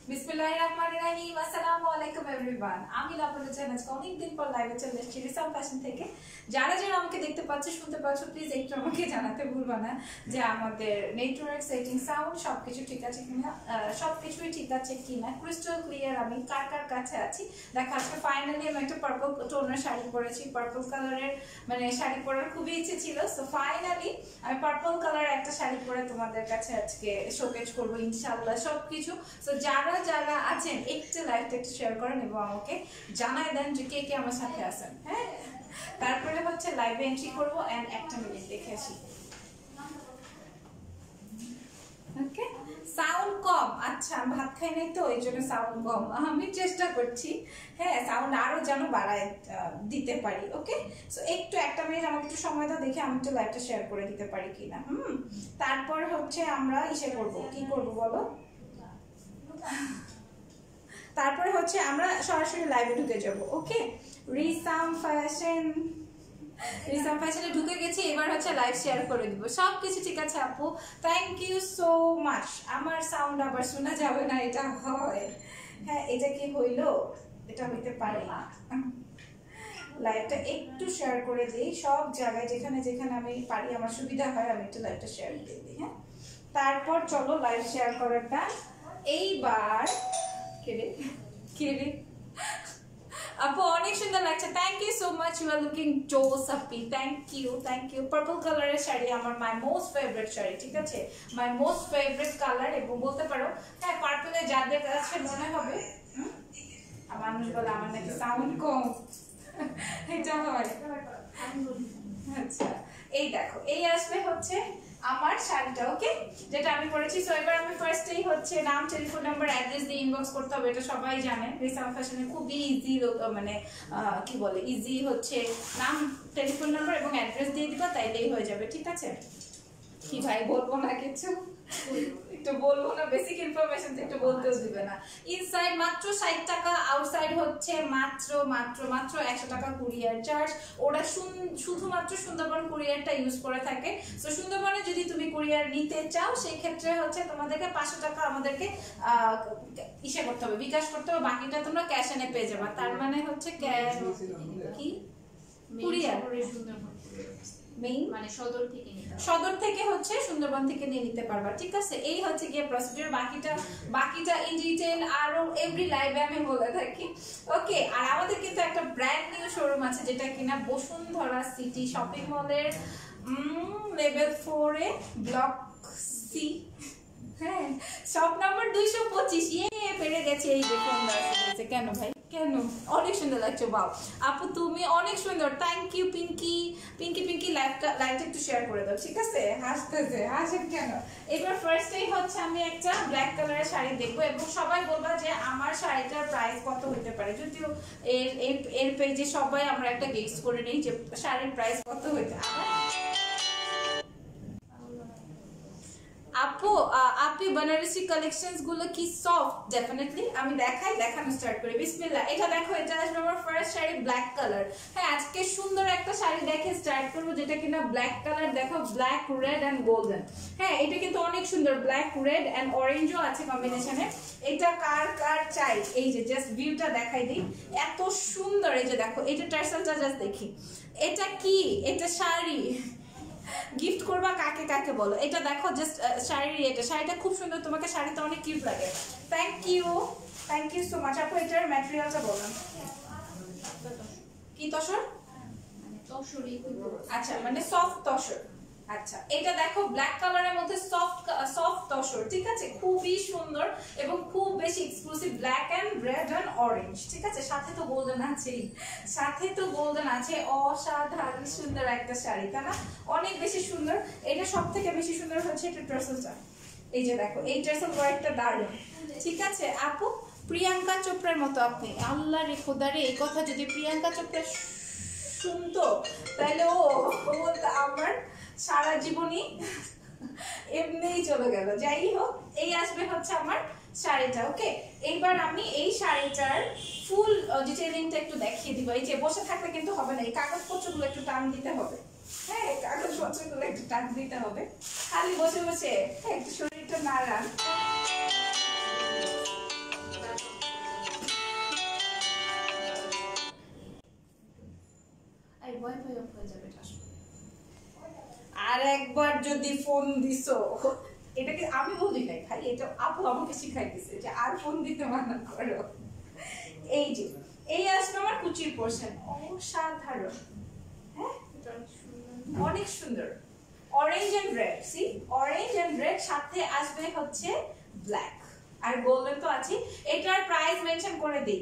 বিসমিল্লাহিররহমানিররহিম। আসসালামু আলাইকুম এভরিওয়ান। আমি লাবণী জান আজকে অনেকদিন পর লাইভে চলে এসেছি রিসাম ফ্যাশন থেকে। যারা যারা আমাকে দেখতে পাচ্ছ শুনতে পাচ্ছ প্লিজ একটু আমাকে জানাতে ভুলবা না যে আমাদের নেটওয়ার্ক সেটিং সাউন্ড সবকিছু ঠিক আছে কিনা, সবকিছুই ঠিক আছে কিনা, ক্রিস্টাল ক্লিয়ার আমি কার কার কাছে আছি। দেখো আজকে ফাইনালি আমি একটা পার্পল টোনের শাড়ি পরেছি। পার্পল কালারের মানে শাড়ি পরার খুবই ইচ্ছে ছিল, সো ফাইনালি আমি পার্পল কালার একটা শাড়ি পরে তোমাদের কাছে আজকে শোকেজ করবো ইনশাআল্লাহ সবকিছু। সো যারা যারা আছেন একটু লাইভটা একটু শেয়ার করেন এবং আমাকে জানাই দেন যে কে কে আমার সাথে আছেন। হ্যাঁ, তারপরে হচ্ছে লাইভে এন্ট্রি করবো এন্ড একটা মিনিট দেখে আসি। ওকে, সাউন্ড কম। আচ্ছা, ভাত খাই নাই তো এই জন্য সাউন্ড কম। আমি চেষ্টা করছি হ্যাঁ সাউন্ড আরো যেন বাড়ায় দিতে পারি। ওকে, সো একটু একটা মিনিট আমাকে একটু সময় দাও, দেখে আমি একটু লাইভটা শেয়ার করে দিতে পারি কিনা। তারপর হচ্ছে আমরা ইসে করবো, কি করবো বলো, তারপরে হচ্ছে আমরা সরাসরি লাইভে ঢুকে যাব। ওকে, রিসাম ফ্যাশনে ঢুকে গেছি, এবার হচ্ছে লাইভ শেয়ার করে দিব। সবকিছু ঠিক আছে আপু, থ্যাংক ইউ সো মাচ। আমার সাউন্ড আবার শোনা যাবে না, এটা হয়। হ্যাঁ, এটা কি হইলো, এটা হইতে পারে না। লাইভটা একটু শেয়ার করে দিই সব জায়গায়, যেখানে যেখানে আমি পারি, আমার সুবিধা হয় আমি একটু লাইভটা শেয়ার দিয়ে দিই। হ্যাঁ, তারপর চলো লাইভ শেয়ার করাটা এইবার আপু অনেক সুন্দর লাগছে, thank you so much. You are looking জোস আপি, থ্যাংক ইউ। পার্পল কালারের শাড়ি আমার মাই মোস্ট ফেভারিট শাড়ি, ঠিক আছে, মাই মোস্ট ফেভারিট কালার। এবং বলতে পারো হ্যাঁ পার্পলে যাদের কাছে মনে হবে মানুষ বলে আমার নাকি সাউন্ড কম, এটা হয়। আচ্ছা, এই দেখো এই আসবে হচ্ছে আমার শাড়িটা। ওকে, যেটা আমি পরেছি। সো এবার আমি ফার্স্টেই হচ্ছে নাম, টেলিফোন নাম্বার, অ্যাড্রেস দিয়ে ইনবক্স করতে হবে, এটা সবাই জানে। রিসাম ফ্যাশনে খুবই ইজি, মানে কি বলে ইজি হচ্ছে নাম, টেলিফোন নাম্বার এবং অ্যাড্রেস দিয়ে দিবা, তাইলেই হয়ে যাবে। ঠিক আছে কি ভাই, বলবো না কিছু, একটু বলবো না, বেসিক ইনফরমেশন তো একটু বলতেও দিবে না। ইনসাইড মাত্র 60 টাকা, আউটসাইড হচ্ছে মাত্র মাত্র মাত্র 100 টাকা কুরিয়ার চার্জ। ওরা শুধুমাত্র সুন্দরবন কুরিয়ারটা ইউজ করে থাকে। তো সুন্দরবনে যদি তুমি কুরিয়ার নিতে চাও সেই ক্ষেত্রে হচ্ছে তোমাদেরকে 500 টাকা আমাদেরকে ইসে করতে হবে, বিকাশ করতে হবে, বাকিটা তোমরা ক্যাশ এনে পেয়ে যাবে। তার মানে হচ্ছে কি কুরিয়ার মানে সদর থেকে হচ্ছে সুন্দরবন থেকে নিয়ে নিতে পারবা। ঠিক আছে, এই হচ্ছে গিয়ে প্রসিডিউর। বাকিটা ইন ডিটেইল আরো এভরি লাইভে আমি বলে থাকি। ওকে, আর আমাদের কিন্তু একটা ব্র্যান্ড নিউ শোরুম আছে, যেটা কিনা বসুন্ধরা সিটি শপিং মলের লেভেল 4 এ ব্লক সি, হ্যাঁ শপ নাম্বার 225। পেরে গেছে এই দেখুন। কেন ভাই, কেন অনেক সুন্দর লাগছে, বাও আপু তুমি অনেক সুন্দর, থ্যাংক ইউ। পিঙ্কি লাইভটা একটু শেয়ার করে দাও। ঠিক আছে, হাসেন কেন। এবার ফার্স্টেই হচ্ছে আমি একটা ব্ল্যাক কালারের শাড়ি দেখবো এবং সবাই বলবা যে আমার শাড়িটার প্রাইস কত হতে পারে। যদিও এর পেজে সবাই আমরা একটা গেস করে নিই যে শাড়ির প্রাইস কত হইতে। আপু বেনারসি কালেকশনস গুলো কি সফট? ডেফিনেটলি আমি দেখানো স্টার্ট করি। বিসমিল্লাহ, এটা দেখো, এটা আসবে আমার ফার্স্ট শাড়ি, ব্ল্যাক কালার। হ্যাঁ, আজকে সুন্দর একটা শাড়ি দেখে স্টার্ট করবো, যেটা কিনা ব্ল্যাক কালার। দেখো, ব্ল্যাক, রেড এন্ড গোল্ডেন। হ্যাঁ, এটা কিন্তু অনেক সুন্দর, ব্ল্যাক, রেড এন্ড অরেঞ্জও আছে কম্বিনেশনে। এটা কার চাই, এই যে জাস্ট ভিউটা দেখাই দিই, এত সুন্দর। এই যে দেখো, এটা টার্সেলটা জাস্ট দেখি, এটা কি, এটা শাড়ি গিফট করবা কাকে কাকে বলো। এটা দেখো জাস্ট শাড়িটা খুব সুন্দর, তোমাকে শাড়িতে অনেক কিউট লাগে। থ্যাংক ইউ সো মাচ আপু। এটার ম্যাটেরিয়ালটা বলুন কি, তসর? আচ্ছা, মানে সফট তসর। আচ্ছা, এটা দেখো ব্ল্যাক কালারের মধ্যে সফট তসর। ঠিক আছে, খুবই সুন্দর এবং খুব বেশি exclusive, black and red and orange. ঠিক আছে, সাথে তো গোল্ডেন আছে, অসাধারণ সুন্দর একটা শাড়ি, তাই না? অনেক বেশি সুন্দর। এটা সব থেকে বেশি সুন্দর হচ্ছে এটা টার্সেলটা। এই যে দেখো, এই টার্সেল ওয়ার্কটা দারুণ। ঠিক আছে আপু, প্রিয়াঙ্কা চোপড়ার মতো আপনি। আল্লাহ রে খোদা রে, এই কথা যদি প্রিয়াঙ্কা চোপড়া শুনতো তাহলে ও বলতো আমার সারা জীবনই এমনিই চলে গেল। যাই হোক, এই আসবে হচ্ছে আমার শাড়িটা। ওকে, এইবার আমি এই শাড়িটার ফুল ডিটেইলিংটা একটু দেখিয়ে দিব। এই যে বসে থাকলে কিন্তু হবে না, এই কাগজপত্রগুলো একটু টান দিতে হবে। হ্যাঁ, কাগজপত্রগুলো একটু টান দিতে হবে, খালি বসে বসে একটু শরীরটা নাড়ান। হয়ে যাবে এটা আসলে। আর একবার যদি ফোন দিছো, এটাকে আমি বলি নাই ভাই, এটা আপু আমাকে শিখাই দিছে যে আর ফোন দিতে মানা করো। এই যে এই আসবে আমার কুচির পোরশন, অসাধারণ। হ্যাঁ এটা অনেক সুন্দর। অনেক সুন্দর, orange and red, see orange and red, সাথে আসবে হচ্ছে ব্ল্যাক আর গোল্ডেন তো আছে। এটার প্রাইস মেনশন করে দিই,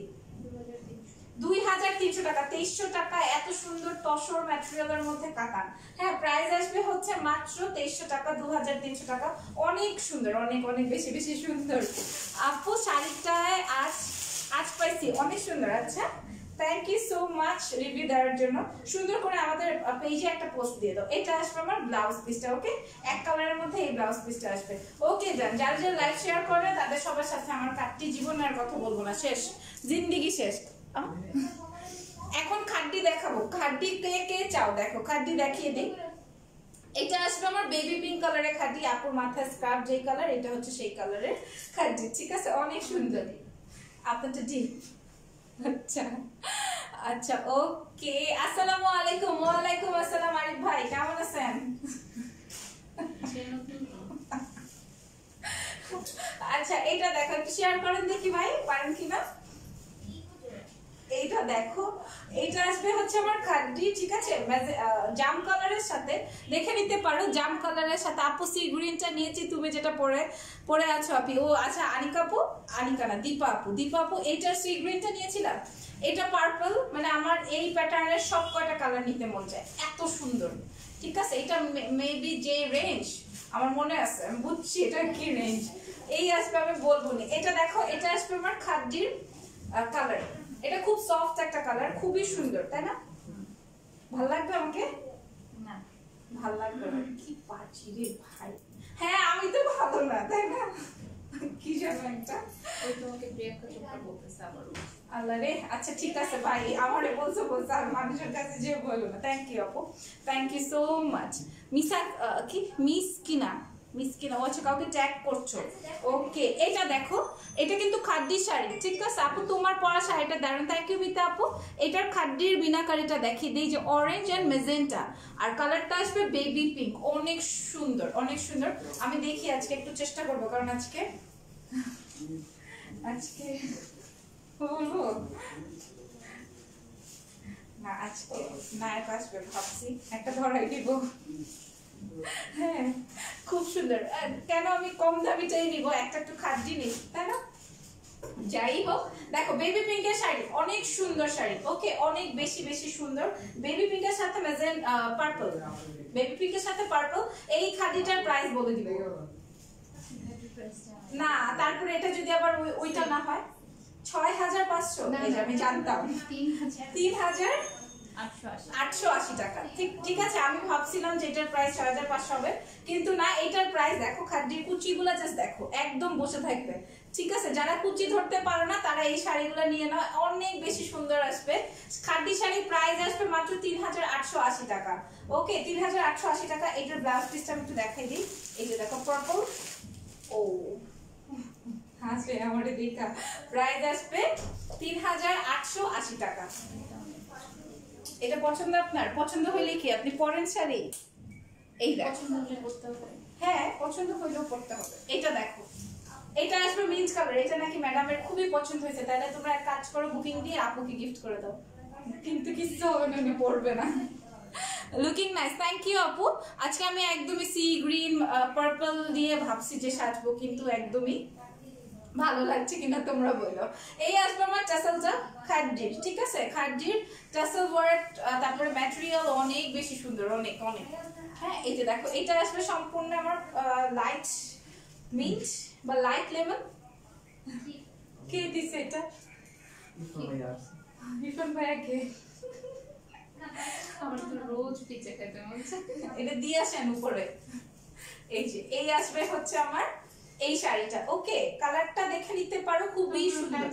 2300 টাকা, 2300 টাকা। এত সুন্দর তসর ম্যাটেরিয়ালের মধ্যে কাতান। হ্যাঁ প্রাইস আসবে হচ্ছে মাত্র 2300 টাকা, 2300 টাকা। অনেক সুন্দর, অনেক অনেক বেশি বেশি সুন্দর। আপু শাড়িটায় আজ পাইছি, অনেক সুন্দর। আচ্ছা thank you so much review দেওয়ার জন্য। সুন্দর করে আমাদের পেজে একটা পোস্ট দিয়ে দাও। এটা আসবে আমার ব্লাউজ পিসটা, ওকে? এক কালারের মধ্যে এই ব্লাউজ পিসটা আসবে। ওকে ডান। যারা যারা লাইভ শেয়ার করবে তাদের সবার সাথে আমার কাটটি জীবন আর কথা বলবো না, শেষ, জিন্দিগি শেষ। এখন খাড্ডি দেখাবো। খাড্ডি কে কে চাও দেখো, খাড্ডি দেখিয়ে দিই। এটা আসবে আমার বেবি পিঙ্ক কালারের খাড্ডি। আপুর মাথায় স্কার্ফ যেই কালার, এটা হচ্ছে সেই কালারের খাড্ডি, ঠিক আছে? অনেক সুন্দর। আপনারটা ডিপ। আচ্ছা আচ্ছা ওকে। আসসালামু আলাইকুম। ওয়ালাইকুম আসসালাম আরিফ ভাই, কেমন আছেন? আচ্ছা এটা দেখো, একটু শেয়ার করেন দেখি ভাই, পারেন কিনা। এইটা দেখো, এটা আসবে হচ্ছে আমার খাড্ডি, ঠিক আছে? জাম কালারের সাথে দেখে নিতে পারো, জাম কালারের সাথে। আপু সি গ্রিনটা নিয়েছি, তুমি যেটা পরে আছো আপি। ও আচ্ছা আনিকা আপু, আনিকা না দীপা আপু, দীপা আপু এইটার সি গ্রিনটা নিয়েছিলাম। এটা পার্পল, মানে আমার এই প্যাটার্নের সব কয়টা কালার নিতে মন চায়, এত সুন্দর, ঠিক আছে? এটা মেবি যে রেঞ্জ আমার মনে আছে, আমি বুঝছি এটা কি রেঞ্জ। এই আসবে, আমি বলবো না। এটা দেখো, এটা আসবে আমার খাড্ডির কালার। এটা খুব সফট একটা কালার, খুবই সুন্দর, তাই না? ভাল লাগবে আমাকে? না ভাল লাগবে না, কি পাচ্ছি রে ভাই। হ্যাঁ আমি তো ভালো না, তাই না? কি জানো একটা, ওই তোমাকে প্রিয়াঙ্কা চোপড়া বলতেছে আবার। আল্লাহ রে। আচ্ছা ঠিক আছে ভাই, আমারে বলছো আর মানুষের কাছে যে বলো না। থ্যাংক ইউ আপু, থ্যাংক ইউ সো মাচ। মিসা কি মিসকিনা, মিসকিনা, ও আচ্ছা কাউকে ট্যাগ করছো, ওকে। এটা দেখো, এটা কিন্তু খাড্ডির শাড়ি, ঠিক আছে আপু? তোমার পরা শাড়িটা দারুণ, থ্যাংক ইউ মিতা আপু। এটার খাড্ডির বিনাকারিটা দেখিয়ে দিই, যে অরেঞ্জ এন্ড মেজেন্টা, আর কালারটা আসবে বেবি পিঙ্ক। অনেক সুন্দর, অনেক সুন্দর। আমি দেখি আজকে একটু চেষ্টা করবো, কারণ আজকে বলবো না, আজকে নায়ক আসবে ভাবছি, একটা ধরাই দিব। হ্যাঁ খুব সুন্দর। কেন আমি কম দামিটাই নিব, একটা একটু খাদ্যি নিই, তাই না? যাই হোক, দেখো বেবি পিঙ্কের শাড়ি, অনেক সুন্দর শাড়ি, ওকে? অনেক বেশি বেশি সুন্দর। বেবি পিঙ্কের সাথে মেজেন পার্পল, বেবি পিঙ্কের সাথে পার্পল। এই খাদিটার প্রাইস বলে দিব না, তারপরে এটা যদি আবার ওইটা না হয় 6500, আমি জানতাম 3880 টাকা, ঠিক আছে? আমি ভাবছিলাম যে এটার প্রাইস 6500 হবে, কিন্তু না, এটার প্রাইস দেখো, খাদ্যের কুচিগুলো জাস্ট দেখো, একদম বসে থাকবে, ঠিক আছে? যারা কুচি ধরতে পারো না তারা এই শাড়িগুলো নিয়ে নাও, অনেক বেশি সুন্দর আসবে। খাদ্যি শাড়ির প্রাইস আসবে মাত্র 3880 টাকা, ওকে? 3880 টাকা। এটার ব্লাউজ পিসটা আমি একটু দেখাই দিই। এই যে দেখো পার্পল, ও হাসবে আমারে দেখা। প্রাইস আসবে 3880 টাকা। এটা পছন্দ আপনার? পছন্দ হইলে কি আপনি পরেন শাড়ি? এই দেখো, পছন্দ হলে করতে হবে। হ্যাঁ পছন্দ হইলেও পড়তে হবে। এটা দেখো, এটা আসবে মিন্ট কালার। এটা নাকি ম্যাডামের খুবই পছন্দ হয়েছে, তাহলে তোমরা এক কাজ করো, বুকিং দিয়ে আপুকে গিফট করে দাও, কিন্তু কিছু হবে না, উনি পড়বে না। লুকিং নাইস, থ্যাংক ইউ আপু। আজকে আমি একদমই সি গ্রিন পার্পল দিয়ে ভাবছি যে সাজবো, কিন্তু একদমই ভালো লাগছে কিনা তোমরা বলো। এই আসবে আমার টাসেলটা খাড্ডির, ঠিক আছে? খাড্ডির টাসেল ওয়ার্ক, তারপরে ম্যাটেরিয়াল অনেক বেশি সুন্দর, অনেক অনেক। হ্যাঁ এই যে দেখো, এটা আসবে সম্পূর্ণ আমার লাইট মিন্ট বা লাইট লেমন। কে দিছে এটা? ইরফান ভাইয়া কে? আমার তো রোজ পিজ্জা খেতে মন চায়। এটা দিয়ে আসেন উপরে। এই যে এই আসবে হচ্ছে আমার এই শাড়িটা, ওকে? কালারটা দেখে নিতে পারো, খুবই সুন্দর,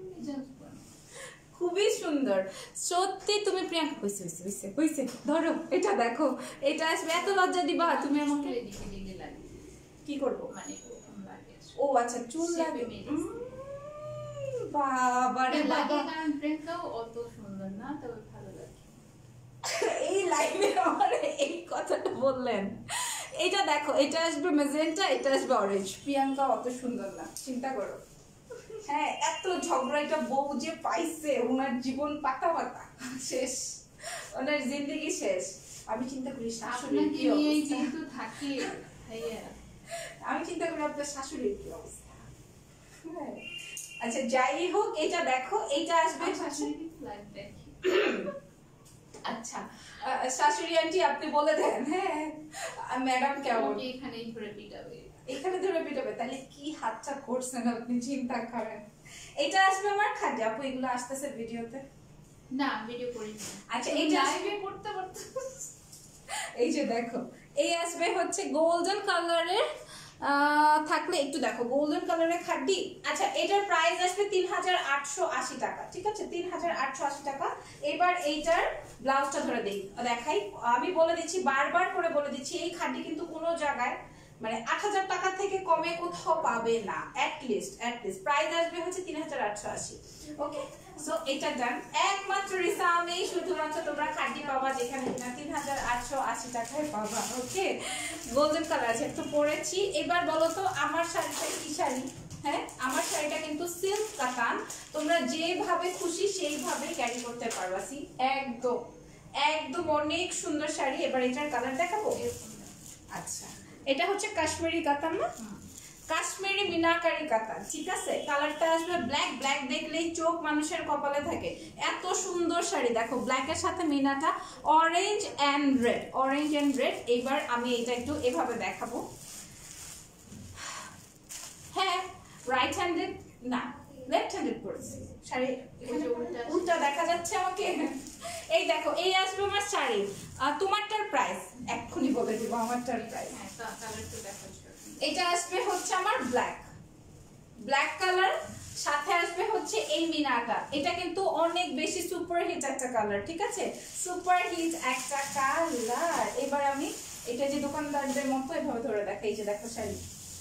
খুবই সুন্দর সত্যি। তুমি প্রিয়াঙ্কা হইছে হইছে হইছে হইছে, ধরো এটা দেখো, এটা আসবে। এত লজ্জা দিবা তুমি আমাকে? কি করব মানে ও আচ্ছা, চুল লাগে। বাবা রে বাবা, কারণ প্রিয়াঙ্কাও অত সুন্দর না, তবে ভালো লাগে। এই লাইভে আমার এই কথাটা বললেন। এটা দেখো, এটা আসবে মেজেন্টা, এটা আসবে অরেঞ্জ। প্রিয়াঙ্কা অত সুন্দর না, চিন্তা করো। হ্যাঁ, এত ঝগড়া একটা বউ যে পাইছে, ওনার জীবন পাতা পাতা শেষ, ওনার জিন্দগি শেষ। আমি চিন্তা করি শাশুড়ির কি অবস্থা, যেহেতু থাকি আমি চিন্তা করি আপনার শাশুড়ির কি অবস্থা। আচ্ছা যাই হোক, এটা দেখো, এটা আসবে শাশুড়ি ফ্ল্যাট দেখি। আচ্ছা শাশুড়ি আন্টি আপনি বলে দেন। হ্যাঁ ম্যাডাম কেমন, এখানেই ধরে পিটাবে, এখানে ধরে পিটাবে, তাহলে কি হাতটা করছেন আপনি চিন্তা করেন। এটা আসবে আমার খাদ্য আপু, এগুলো আসতেছে ভিডিওতে না ভিডিও করি না। আচ্ছা এইটা লাইভে করতে করতে এই যে দেখো, এই আসবে হচ্ছে গোল্ডেন কালারের, থাকলে একটু দেখো গোল্ডেন কালারের খাড্ডি। আচ্ছা এটার প্রাইস আসবে 3880 টাকা, ঠিক আছে 3880 টাকা। এবার এইটার ব্লাউজটা ধরে দেখাই, আমি বলে দিচ্ছি, বারবার করে বলে দিচ্ছি, এই খাড্ডি কিন্তু কোনো জায়গায় মানে 8000 টাকা থেকে কমে কোথাও পাবে না, অ্যাটলিস্ট প্রাইস আসবে হচ্ছে 3880। ওকে সো এটা ডান। একমাত্র রিসামে শুধুমাত্র তোমরা খাড্ডি পাবা যেখানে কিনা 3880 টাকায় পাবা। ওকে গোল্ডেন কালার আছে, একটু পরেছি। এবার বলো তো আমার শাড়িটা কি শাড়ি? হ্যাঁ আমার শাড়িটা কিন্তু সিল্ক কাতান, তোমরা যেভাবে খুশি সেইভাবে ক্যারি করতে পারবা। সি একদম একদম অনেক সুন্দর শাড়ি। এবার এটার কালার দেখাবো। আচ্ছা এটা হচ্ছে কাশ্মীরি কাতান না, কাশ্মীরি মিনাকারি কাতান, ঠিক আছে। কালারটা আসবে ব্ল্যাক, ব্ল্যাক দেখলেই চোখ মানুষের কপালে থাকে। এত সুন্দর শাড়ি দেখো, ব্ল্যাকের সাথে মিনাটা orange and red, orange and red. এবার আমি এটা একটু এভাবে দেখাবো। হ্যাঁ রাইট হ্যান্ডেড না লেফট হ্যান্ডেড পড়েছি শাড়ি, উল্টা দেখা যাচ্ছে আমাকে। এই দেখো এই আসবে আমার শাড়ি, তোমারটার প্রাইস এক্ষুনি বলে দিব, আমারটার প্রাইস। এটা আসবে হচ্ছে আমার ব্ল্যাক, ব্ল্যাক কালার, সাথে আসবে হচ্ছে এই মিনাটা। এটা কিন্তু অনেক বেশি সুপার হিট একটা কালার, ঠিক আছে সুপার হিট একটা কালার। এবার আমি এটা যে দোকানদারদের মতো এভাবে ধরে দেখাই, যে দেখো শাড়ি,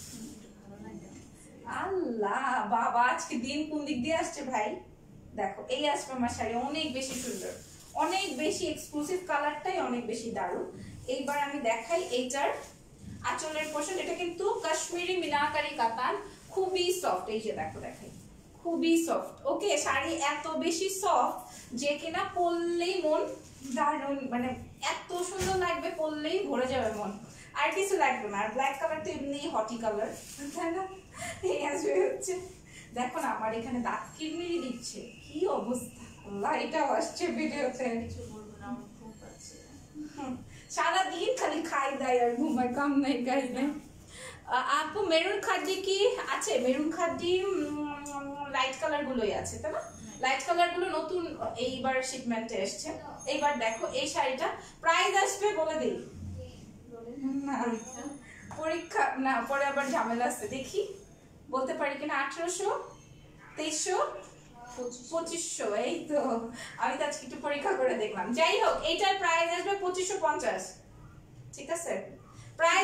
আল্লাহ বাবা আজকে দিন কোন দিক দিয়ে আসছে ভাই। দেখো এই আসবে আমার শাড়ি, অনেক বেশি সুন্দর, অনেক বেশি এক্সক্লুসিভ, কালারটাই অনেক বেশি দারুণ। এইবার আমি দেখাই এইটার আঁচলের পোর্শন। এটা কিন্তু কাশ্মীরি মিনাকারি কাতান, খুবই সফট। এই যে দেখো দেখাই, খুবই সফট। ওকে শাড়ি এত বেশি সফট যে কিনা পরলেই মন দারুণ, মানে এত সুন্দর লাগবে, পরলেই ভরে যাবে মন, আর কিছু লাগবে না। আর ব্ল্যাক কালার তো এমনি হটি কালার, তাই না। এই আসবে হচ্ছে, দেখো না আমার এখানে দাঁত কিরমিরি দিচ্ছে, কি অবস্থা। আল্লাহ এটাও আসছে ভিডিওতে। কিছু বলবো না, আমার ঘুম পাচ্ছে। সারাদিন খালি খাই দেয় আর ঘুমায়, কাম নাই গাই নাই। আপু মেরুন খাড্ডি কি আছে? মেরুন খাড্ডি লাইট কালার গুলোই আছে, তাই না। লাইট কালার গুলো নতুন এইবার শিপমেন্টে এসছে। এইবার দেখো এই শাড়িটা প্রাইস আসবে বলে দেই, পরীক্ষা না পরে আবার ঝামেলা আছে, দেখি বলতে পারি কিনা। 1800, 2300, 2500, এই তো আমি তো আজকে একটু পরীক্ষা করে দেখলাম। যাই হোক এইটার প্রাইস আসবে 2550, ঠিক আছে প্রাইস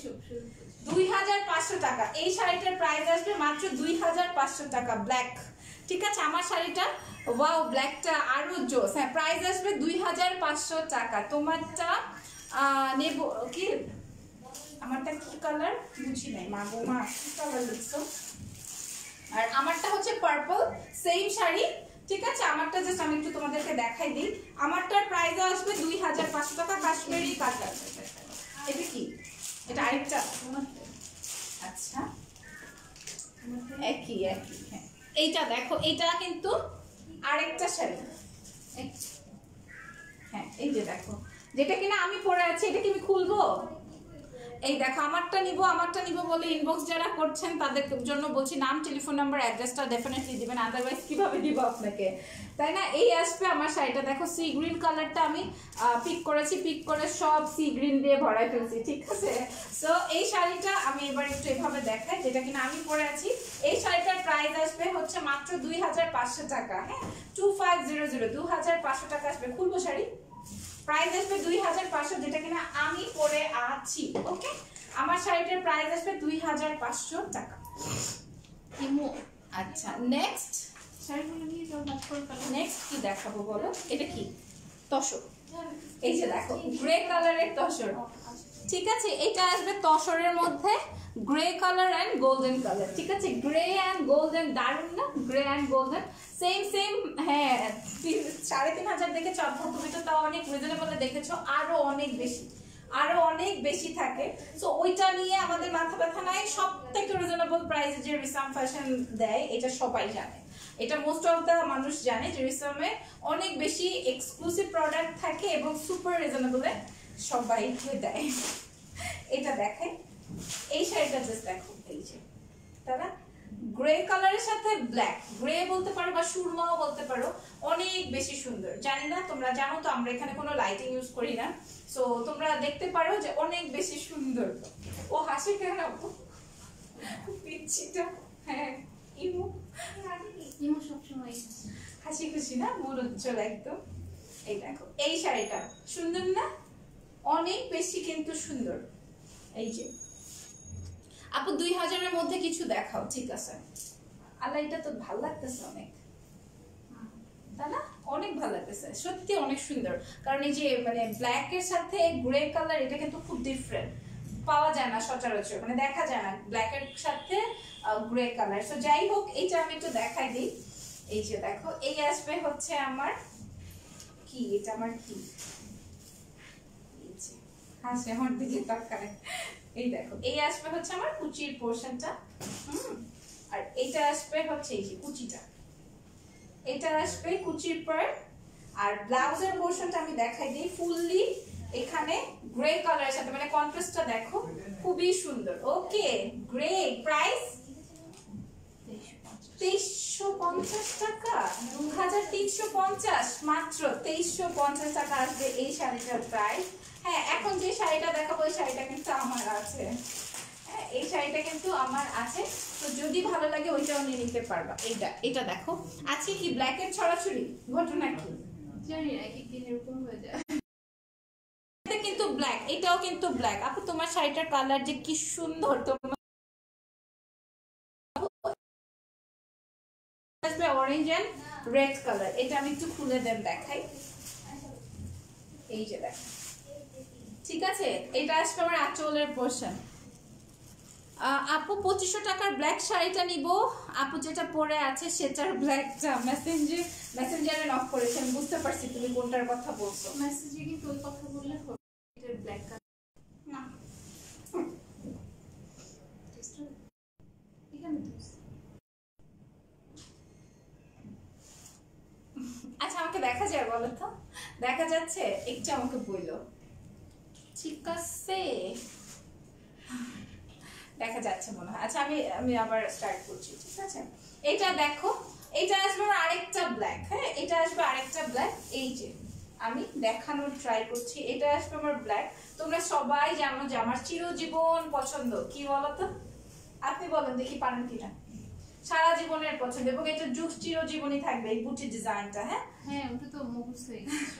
2500 টাকা। এই শাড়িটার প্রাইস আসবে মাত্র 2500 টাকা, ব্ল্যাক, ঠিক আছে। আমার শাড়িটা ওয়াও ব্ল্যাকটা আরো জোস। হ্যাঁ প্রাইস আসবে 2500 টাকা। তোমারটা নেব কি, আমারটা কি কালার বুঝি নাই, মা গো মা কি কালার লিখছো। আর আমারটা হচ্ছে পার্পল, সেম শাড়ি, ঠিক আছে। আমারটা জাস্ট আমি একটু তোমাদেরকে দেখাই দিই। আমারটার প্রাইস আসবে 2500 টাকা, কাশ্মীরি কাতান। এটা কি, এটা আরেকটা, আচ্ছা একই একই। হ্যাঁ এইটা দেখো, এটা কিন্তু আরেকটা শাড়ি। হ্যাঁ এই যে দেখো, যেটা কিনা আমি পরে আছি, এটা কি আমি খুলবো? এই দেখো আমারটা নিব বলে ইনবক্স যারা করছেন তাদের জন্য বলছি, নাম টেলিফোন নাম্বার অ্যাড্রেসটা ডেফিনেটলি দিবেন, আদারওয়াইজ কিভাবে দিব আপনাকে, তাই না। এই আসবে আমার শাড়িটা, দেখো সি গ্রিন কালারটা আমি পিক করেছি, পিক করে সব সি গ্রিন দিয়ে ভরাই ফেলছি, ঠিক আছে। সো এই শাড়িটা আমি এবার একটু এভাবে দেখাই, যেটা কিনা আমি পরে আছি। এই শাড়িটার প্রাইস আসবে হচ্ছে মাত্র 2500 টাকা। হ্যাঁ 2500, 2500 টাকা আসবে। খুলবো শাড়ি, প্রাইস আসবে 2500, যেটা কিনা আমি পরে আছি। ওকে আমার শাড়িটার প্রাইস আসবে 2500 টাকা। আচ্ছা নেক্সট শাড়িগুলো নিয়ে যাও, ভাত করে ফেলো। নেক্সট কি দেখাবো বলো, এটা কি তসর, এই যে দেখো গ্রে কালারের তসর, ঠিক আছে? এটা আসবে তসরের মধ্যে grey colour and golden colour, ঠিক আছে? গ্রে এন্ড গোল্ডেন, দারুন না? Grey and golden same same. হ্যাঁ 3500 দেখেছো আপু, তুমি তো তাও অনেক রিজনেবলে দেখেছো, আরো অনেক বেশি, আরো অনেক বেশি থাকে। সো ওইটা নিয়ে আমাদের মাথা ব্যথা নাই। সব থেকে রিজনেবল প্রাইসে যে রিসাম ফ্যাশন দেয় এটা সবাই জানে, এটা মোস্ট অফ দ্য মানুষ জানে যে রিসামে অনেক বেশি এক্সক্লুসিভ প্রোডাক্ট থাকে এবং সুপার রিজনেবলে সবাইকে দেয়। এটা দেখেন, এই শাড়িটা জাস্ট দেখো, এই যে তারা গ্রে কালারের সাথে ব্ল্যাক, গ্রে বলতে পারো বা সুরমাও বলতে পারো, অনেক বেশি সুন্দর। জানি না তোমরা জানো তো, আমরা এখানে কোনো লাইটিং ইউজ করি না, সো তোমরা দেখতে পারো যে অনেক বেশি সুন্দর। ও হাসি কেন পিচ্ছিটা? হ্যাঁ ইমু ইমু সবসময় হাসি খুশি না, মন উজ্জ্বল একদম। এই দেখো এই শাড়িটা সুন্দর না? অনেক বেশি কিন্তু সুন্দর। এই যে আপু 2000-এর মধ্যে কিছু দেখাও, ঠিক আছে? আল্লাহ এটা তো ভালো লাগতেছে অনেক, তাই না? অনেক ভালো লাগতেছে সত্যি, অনেক সুন্দর। কারণ এই যে মানে ব্ল্যাক এর সাথে গ্রে কালার, এটা কিন্তু খুব ডিফারেন্ট, পাওয়া যায় না সচরাচর, মানে দেখা যায় না ব্ল্যাক এর সাথে গ্রে কালার। সো যাই হোক, এইটা আমি একটু দেখাই দিই। এই যে দেখো, এই আসবে হচ্ছে আমার কি, এটা আমার কি, হাসি আমার দিকে তাকায়। এই দেখো, এই আসবে হচ্ছে আমার কুচির পোরশনটা, আর এইটা আসবে হচ্ছে এই যে কুচিটা, এটা আসবে কুচির পর। আর ব্লাউজের পোরশনটা আমি দেখাই দিই ফুললি, এখানে গ্রে কালারের সাথে, মানে কন্ট্রাস্টটা দেখো খুবই সুন্দর। ওকে, গ্রে, প্রাইস 2350 টাকা, 2350, মাত্র 2350 টাকা আসবে এই শাড়িটার প্রাইস। হ্যাঁ, এখন যে শাড়িটা দেখাবো এই শাড়িটা কিন্তু আমার আছে, হ্যাঁ এই শাড়িটা কিন্তু আমার আছে, তো যদি ভালো লাগে ওইটাও নিয়ে নিতে পারবা। এটা দেখো, আছে কি ব্ল্যাকের ছড়াছড়ি, ঘটনা কি জানি না, একদিন এরকম হয়ে যায়। এটা কিন্তু ব্ল্যাক, এটাও কিন্তু ব্ল্যাক। আপু তোমার শাড়িটার কালার যে কি সুন্দর, তোমার আসবে অরেঞ্জ এন্ড রেড কালার। এটা আমি একটু খুলে দেখাই, এই যে দেখো, ঠিক আছে? এটা আসবে আমার আঁচলের পোরশন। আপু 2500 টাকার ব্ল্যাক শাড়িটা নিব। আপু যেটা পরে আছে সেটার ব্ল্যাকটা মেসেঞ্জারে নক করেছে, আমি বুঝতে পারছি তুমি কোনটার কথা বলছো। মেসেজে কিন্তু ওই কথা বললে হবে, এটা ব্ল্যাক কালার না, এখানে আচ্ছা আমাকে দেখা যায় বলো তো, দেখা যাচ্ছে? একটু আমাকে বললো, ঠিক আছে দেখা যাচ্ছে মনে হয়। আচ্ছা আমি আবার স্টার্ট করছি, ঠিক আছে? এটা দেখো, এটা আসবে আমার আরেকটা ব্ল্যাক, হ্যাঁ এটা আসবে আরেকটা ব্ল্যাক। এই যে আমি দেখানোর ট্রাই করছি, এটা আসবে আমার ব্ল্যাক। তোমরা সবাই জানো যে আমার চিরজীবন পছন্দ কি বলতো, আপনি বলেন দেখি পারেন কিনা? সারা জীবনের পছন্দ, এবং এটা যুগ চিরজীবনই থাকবে এই বুটি ডিজাইনটা। হ্যাঁ হ্যাঁ, ওটা তো মুখস্থ হয়ে গেছে।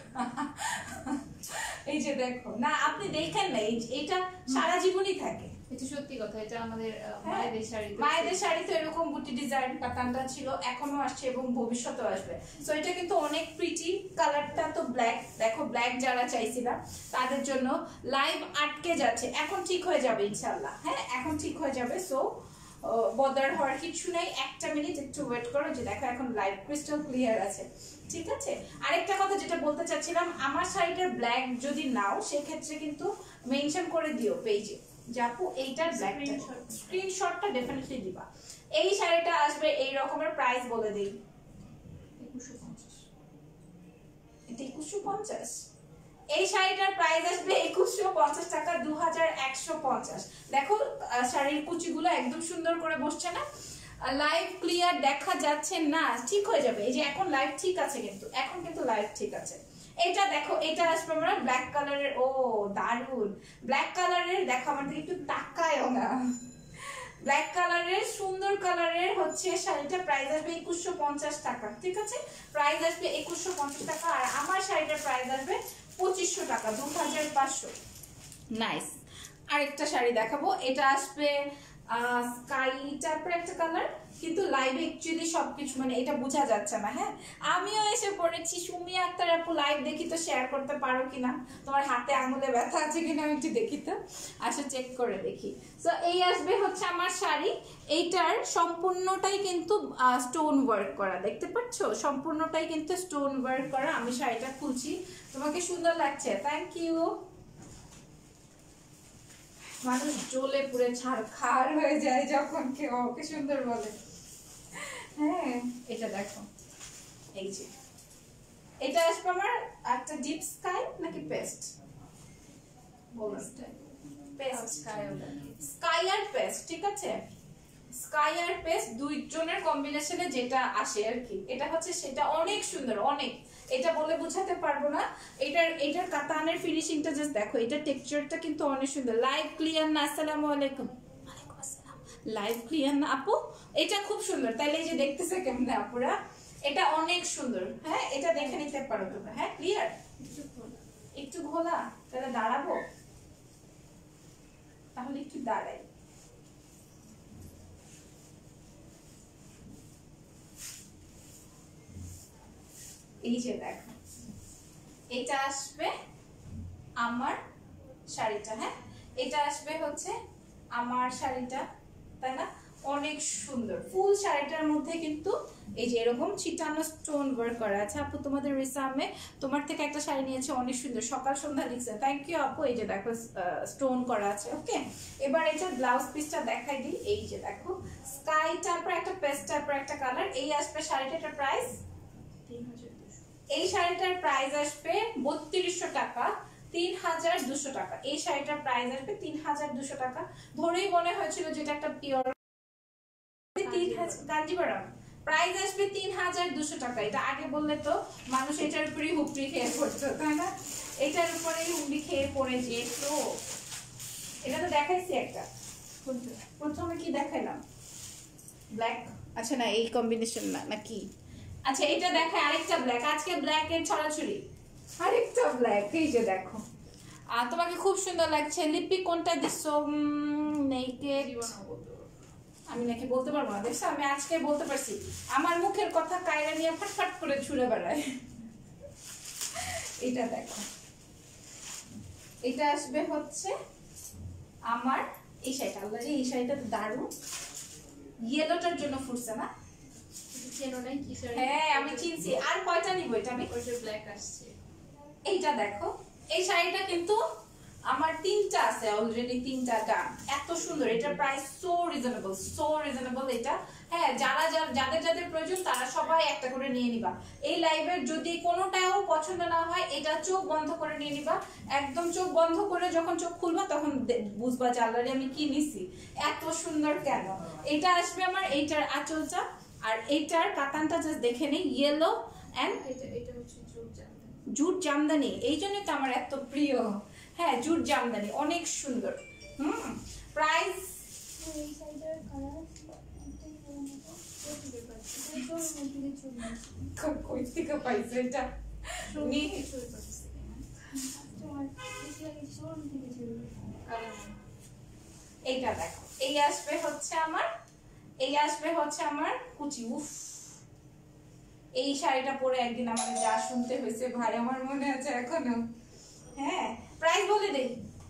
এই যে দেখো না, আপনি দেখেন না, এটা সারা জীবনই থাকে। এটা সত্যি কথা, এটা আমাদের মায়েদের শাড়ি, মায়েদের শাড়ি তো এরকম বুটি ডিজাইন প্যাটার্নটা ছিল, এখনো আসছে এবং ভবিষ্যতেও আসবে। সো এটা কিন্তু অনেক প্রিটি, কালারটা তো ব্ল্যাক, দেখো ব্ল্যাক যারা চাইছিলাম তাদের জন্য লাইভ আটকে যাচ্ছে, এখন ঠিক হয়ে যাবে ইনশাআল্লাহ। হ্যাঁ এখন ঠিক হয়ে যাবে, সো বদার হওয়ার কিছু নাই। একটা মিনিট একটু ওয়েট করো, যে দেখো এখন লাইভ ক্রিস্টাল ক্লিয়ার আছে, ঠিক আছে? আরেকটা কথা যেটা বলতে চাচ্ছিলাম, আমার শাড়িটার ব্ল্যাক যদি নাও সেক্ষেত্রে কিন্তু মেনশন করে দিও পেজে, যাপু এইটার ব্ল্যাকটা স্ক্রিনশটটা ডেফিনেটলি দিবা। এই শাড়িটা আসবে এই রকমের, প্রাইস বলে দেই 2150। এটা 2150। এই শাড়িটার প্রাইস আসবে 2150 টাকা, 2150। দেখো শাড়ির কুচিগুলো একদম সুন্দর করে বসছে না? লাইভ ক্লিয়ার দেখা যাচ্ছে না? ঠিক হয়ে যাবে, এই যে এখন লাইভ ঠিক আছে, কিন্তু এখন কিন্তু লাইভ ঠিক আছে। এটা দেখো, এটা আসবে আমরা ব্ল্যাক কালারের। ও দারুন, ব্ল্যাক কালারের দেখো, আমার দিকে একটু তাকায়ও না। ব্ল্যাক কালারের সুন্দর কালারের হচ্ছে শাড়িটা, প্রাইস আসবে 2150 টাকা, ঠিক আছে? প্রাইস আসবে 2150 টাকা, আর আমার শাড়িটার প্রাইস আসবে 2500 টাকা, 2500। নাইস। আরেকটা শাড়ি দেখাবো, এটা আসবে স্কাই টাইপের একটা কালার, কিন্তু লাইভে অ্যাকচুয়ালি সবকিছু মানে এটা বোঝা যাচ্ছে না। হ্যাঁ, আমিও এসে পড়েছি। সুমি আক্তার আপু লাইভ দেখি তো, শেয়ার করতে পারো কিনা, তোমার হাতে আঙুলে ব্যথা আছে কিনা আমি একটু দেখি তো, আসো চেক করে দেখি। তো এই আসবে হচ্ছে আমার শাড়ি। এইটার সম্পূর্ণটাই কিন্তু স্টোন ওয়ার্ক করা, দেখতে পাচ্ছ, সম্পূর্ণটাই কিন্তু স্টোন ওয়ার্ক করা। আমি শাড়িটা খুলছি, তোমাকে সুন্দর লাগছে, থ্যাংক ইউ। মানুষ জ্বলে পুড়ে ছাড়খাড় হয়ে যায় যখন কেউ ওকে সুন্দর বলে। হ্যাঁ, এটা দেখো, এই যে এটা আসবে আমার একটা ডিপ স্কাই নাকি পেস্ট, পেস্ট স্কাই আর পেস্ট, ঠিক আছে, স্কাই আর পেস্ট দুইজনের কম্বিনেশনে যেটা আসে আর কি, এটা হচ্ছে সেটা। অনেক সুন্দর, অনেক, এটা বলে বোঝাতে পারবো না। এটার কাতানের ফিনিশিংটা জাস্ট দেখো, এটার টেক্সচারটা কিন্তু অনেক সুন্দর। লাইভ ক্লিয়ার না? আসসালামু আলাইকুম। ওয়ালাইকুম আসসালাম। লাইভ ক্লিয়ার না আপু? এটা খুব সুন্দর, তাইলে এই যে দেখতেছে কেমনে আপুরা, এটা অনেক সুন্দর। হ্যাঁ, এটা দেখে নিতে পারো তোমরা। হ্যাঁ, ক্লিয়ার, একটু ঘোলা, তাহলে দাঁড়াবো, তাহলে একটু দাঁড়াই। এই যে দেখো, এটা আসবে আমার শাড়িটা। হ্যাঁ, এটা আসবে হচ্ছে আমার শাড়িটা, তাই না? অনেক সুন্দর ফুল শাড়িটার মধ্যে কিন্তু এই যে এরকম ছিটানো স্টোন ওয়ার্ক করা আছে। আপু তোমাদের রিসামে তোমার থেকে একটা শাড়ি নিয়েছে, অনেক সুন্দর, সকাল সন্ধ্যা লিখছে, থ্যাংক ইউ আপু। এই যে দেখো স্টোন করা আছে। ওকে, এবার এটা ব্লাউজ পিসটা দেখাই দিই। এই যে দেখো, স্কাই টাইপের একটা পেস্ট টাইপের একটা কালার। এই আসবে শাড়িটার প্রাইস 3200। এই শাড়িটার প্রাইস আসবে 3200 টাকা, 3200 টাকা। এই শাড়িটার প্রাইস আসবে 3200 টাকা। ধরেই মনে হয়েছিল যেটা একটা পিওর কাঞ্জিভারাম, প্রাইস আসবে 3200 টাকা। এটা আগে বললে তো মানুষ এটার উপরেই হুপড়ি খেয়ে পড়তো, তাই না? এটার উপরেই হুপড়ি খেয়ে পড়ে যেত। এটা তো দেখাইছি একটা, প্রথমে কি দেখাইলাম? ব্ল্যাক, আচ্ছা না এই কম্বিনেশন না, নাকি? আচ্ছা, এটা দেখায় আরেকটা ব্ল্যাক। আজকে ব্ল্যাক এর ছড়াছড়ি, আরেকটা ব্ল্যাক। এই যে দেখো, তোমাকে খুব সুন্দর লাগছে। লিপি কোনটা দিছো? নেকেড, আমি নাকি বলতে পারবো না, দেখছো? আমি আজকে বলতে পারছি। আমার মুখের কথা কায়রা নিয়ে ফাটফাট করে ছুড়ে বেড়ায়। এটা দেখো, এটা আসবে হচ্ছে আমার এই শাড়িটা। আল্লাহ রে, এই শাড়িটা তো দারুণ, ইয়েলোটার জন্য ফুটছে না? হ্যাঁ, আমি চিনছি। আর কয়টা নিব? এটা আমি ব্ল্যাক আসছে। এইটা দেখো, এই শাড়িটা কিন্তু আমার 3টা আছে অলরেডি, 3টা দাম। এত সুন্দর, এটার প্রাইস সো রিজনেবল এটা। হ্যাঁ, যাদের প্রয়োজন তারা সবাই একটা করে নিয়ে নিবা। এই লাইভের যদি কোনোটাও পছন্দ না হয়, এটা চোখ বন্ধ করে নিয়ে নিবা। একদম চোখ বন্ধ করে যখন চোখ খুলবা তখন বুঝবা যে আল্লাহরে আমি কি নিছি, এত সুন্দর কেন। এটা আসবে আমার এইটার আঁচলটা, আর এইটার কাতানটা জাস্ট দেখে নেই, ইয়েলো এন্ড এটা হচ্ছে জুট জামদানি। এই জন্যই তো আমার এত প্রিয়। হ্যাঁ, জুট জামদানি অনেক সুন্দর। প্রাইস কই থেকে পাইছে এটা? এইটা দেখো, এই আসবে হচ্ছে আমার কুচি। উফ, এই শাড়িটা পরে একদিন আমার যা শুনতে হয়েছে ভাই, আমার মনে আছে এখনো। হ্যাঁ, প্রাইস বলে দেই,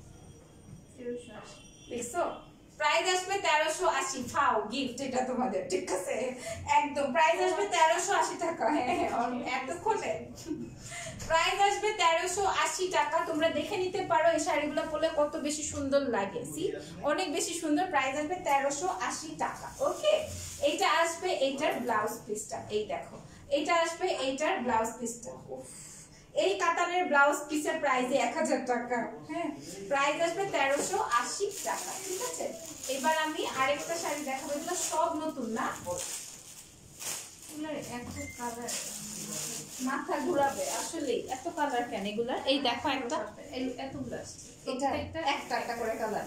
দেখছো? প্রাইস আসবে 1380। ফাও গিফট এটা তোমাদের, ঠিক আছে? একদম প্রাইস আসবে 1380 টাকা। হ্যাঁ, এতক্ষণে প্রাইস আসবে 1380 টাকা। তোমরা দেখে নিতে পারো এই শাড়িগুলো পরলে কত বেশি সুন্দর লাগে। সি, অনেক বেশি সুন্দর। প্রাইস আসবে 1380 টাকা। ওকে, এইটা আসবে এইটার ব্লাউজ পিসটা। এই দেখো, এইটা আসবে এইটার ব্লাউজ পিসটা। উফ, এই কাতানের ব্লাউজ পিসের প্রাইস 1000 টাকা। হ্যাঁ, প্রাইস আসবে 1380 টাকা, ঠিক আছে? এবার আমি আরেকটা শাড়ি দেখাবো। এগুলো সব নতুন না, এত কালার মাথা ঘুরাবে আসলে। এত কালার কেন এগুলা? এই দেখো, একটা এতগুলো আসছে, এটা একটা করে কালার।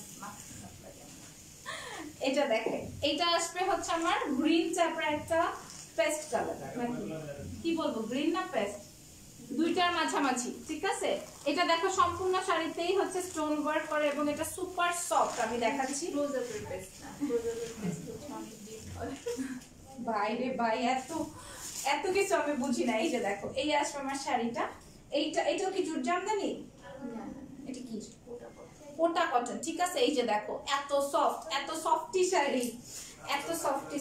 এটা দেখে, এটা আসবে হচ্ছে আমার গ্রিন টাইপের একটা পেস্ট কালার, কি বলবো, গ্রিন না পেস্ট, দুইটার মাঝামাঝি, ঠিক আছে। এটা দেখো সম্পূর্ণ শাড়িতেই হচ্ছে স্টোন ওয়ার্ক করে এবং এটা সুপার সফট। আমি দেখাচ্ছি বাইরে ভাই, এত এত কিছু আমি বুঝি না। এই যে দেখো, এই আসবে আমার শাড়িটা। এটাও কি জুট জামদানি? এটা কি কোটা কটন, ঠিক আছে। এই যে দেখো এত সফট, এত সফটি শাড়ি, এত সফটি।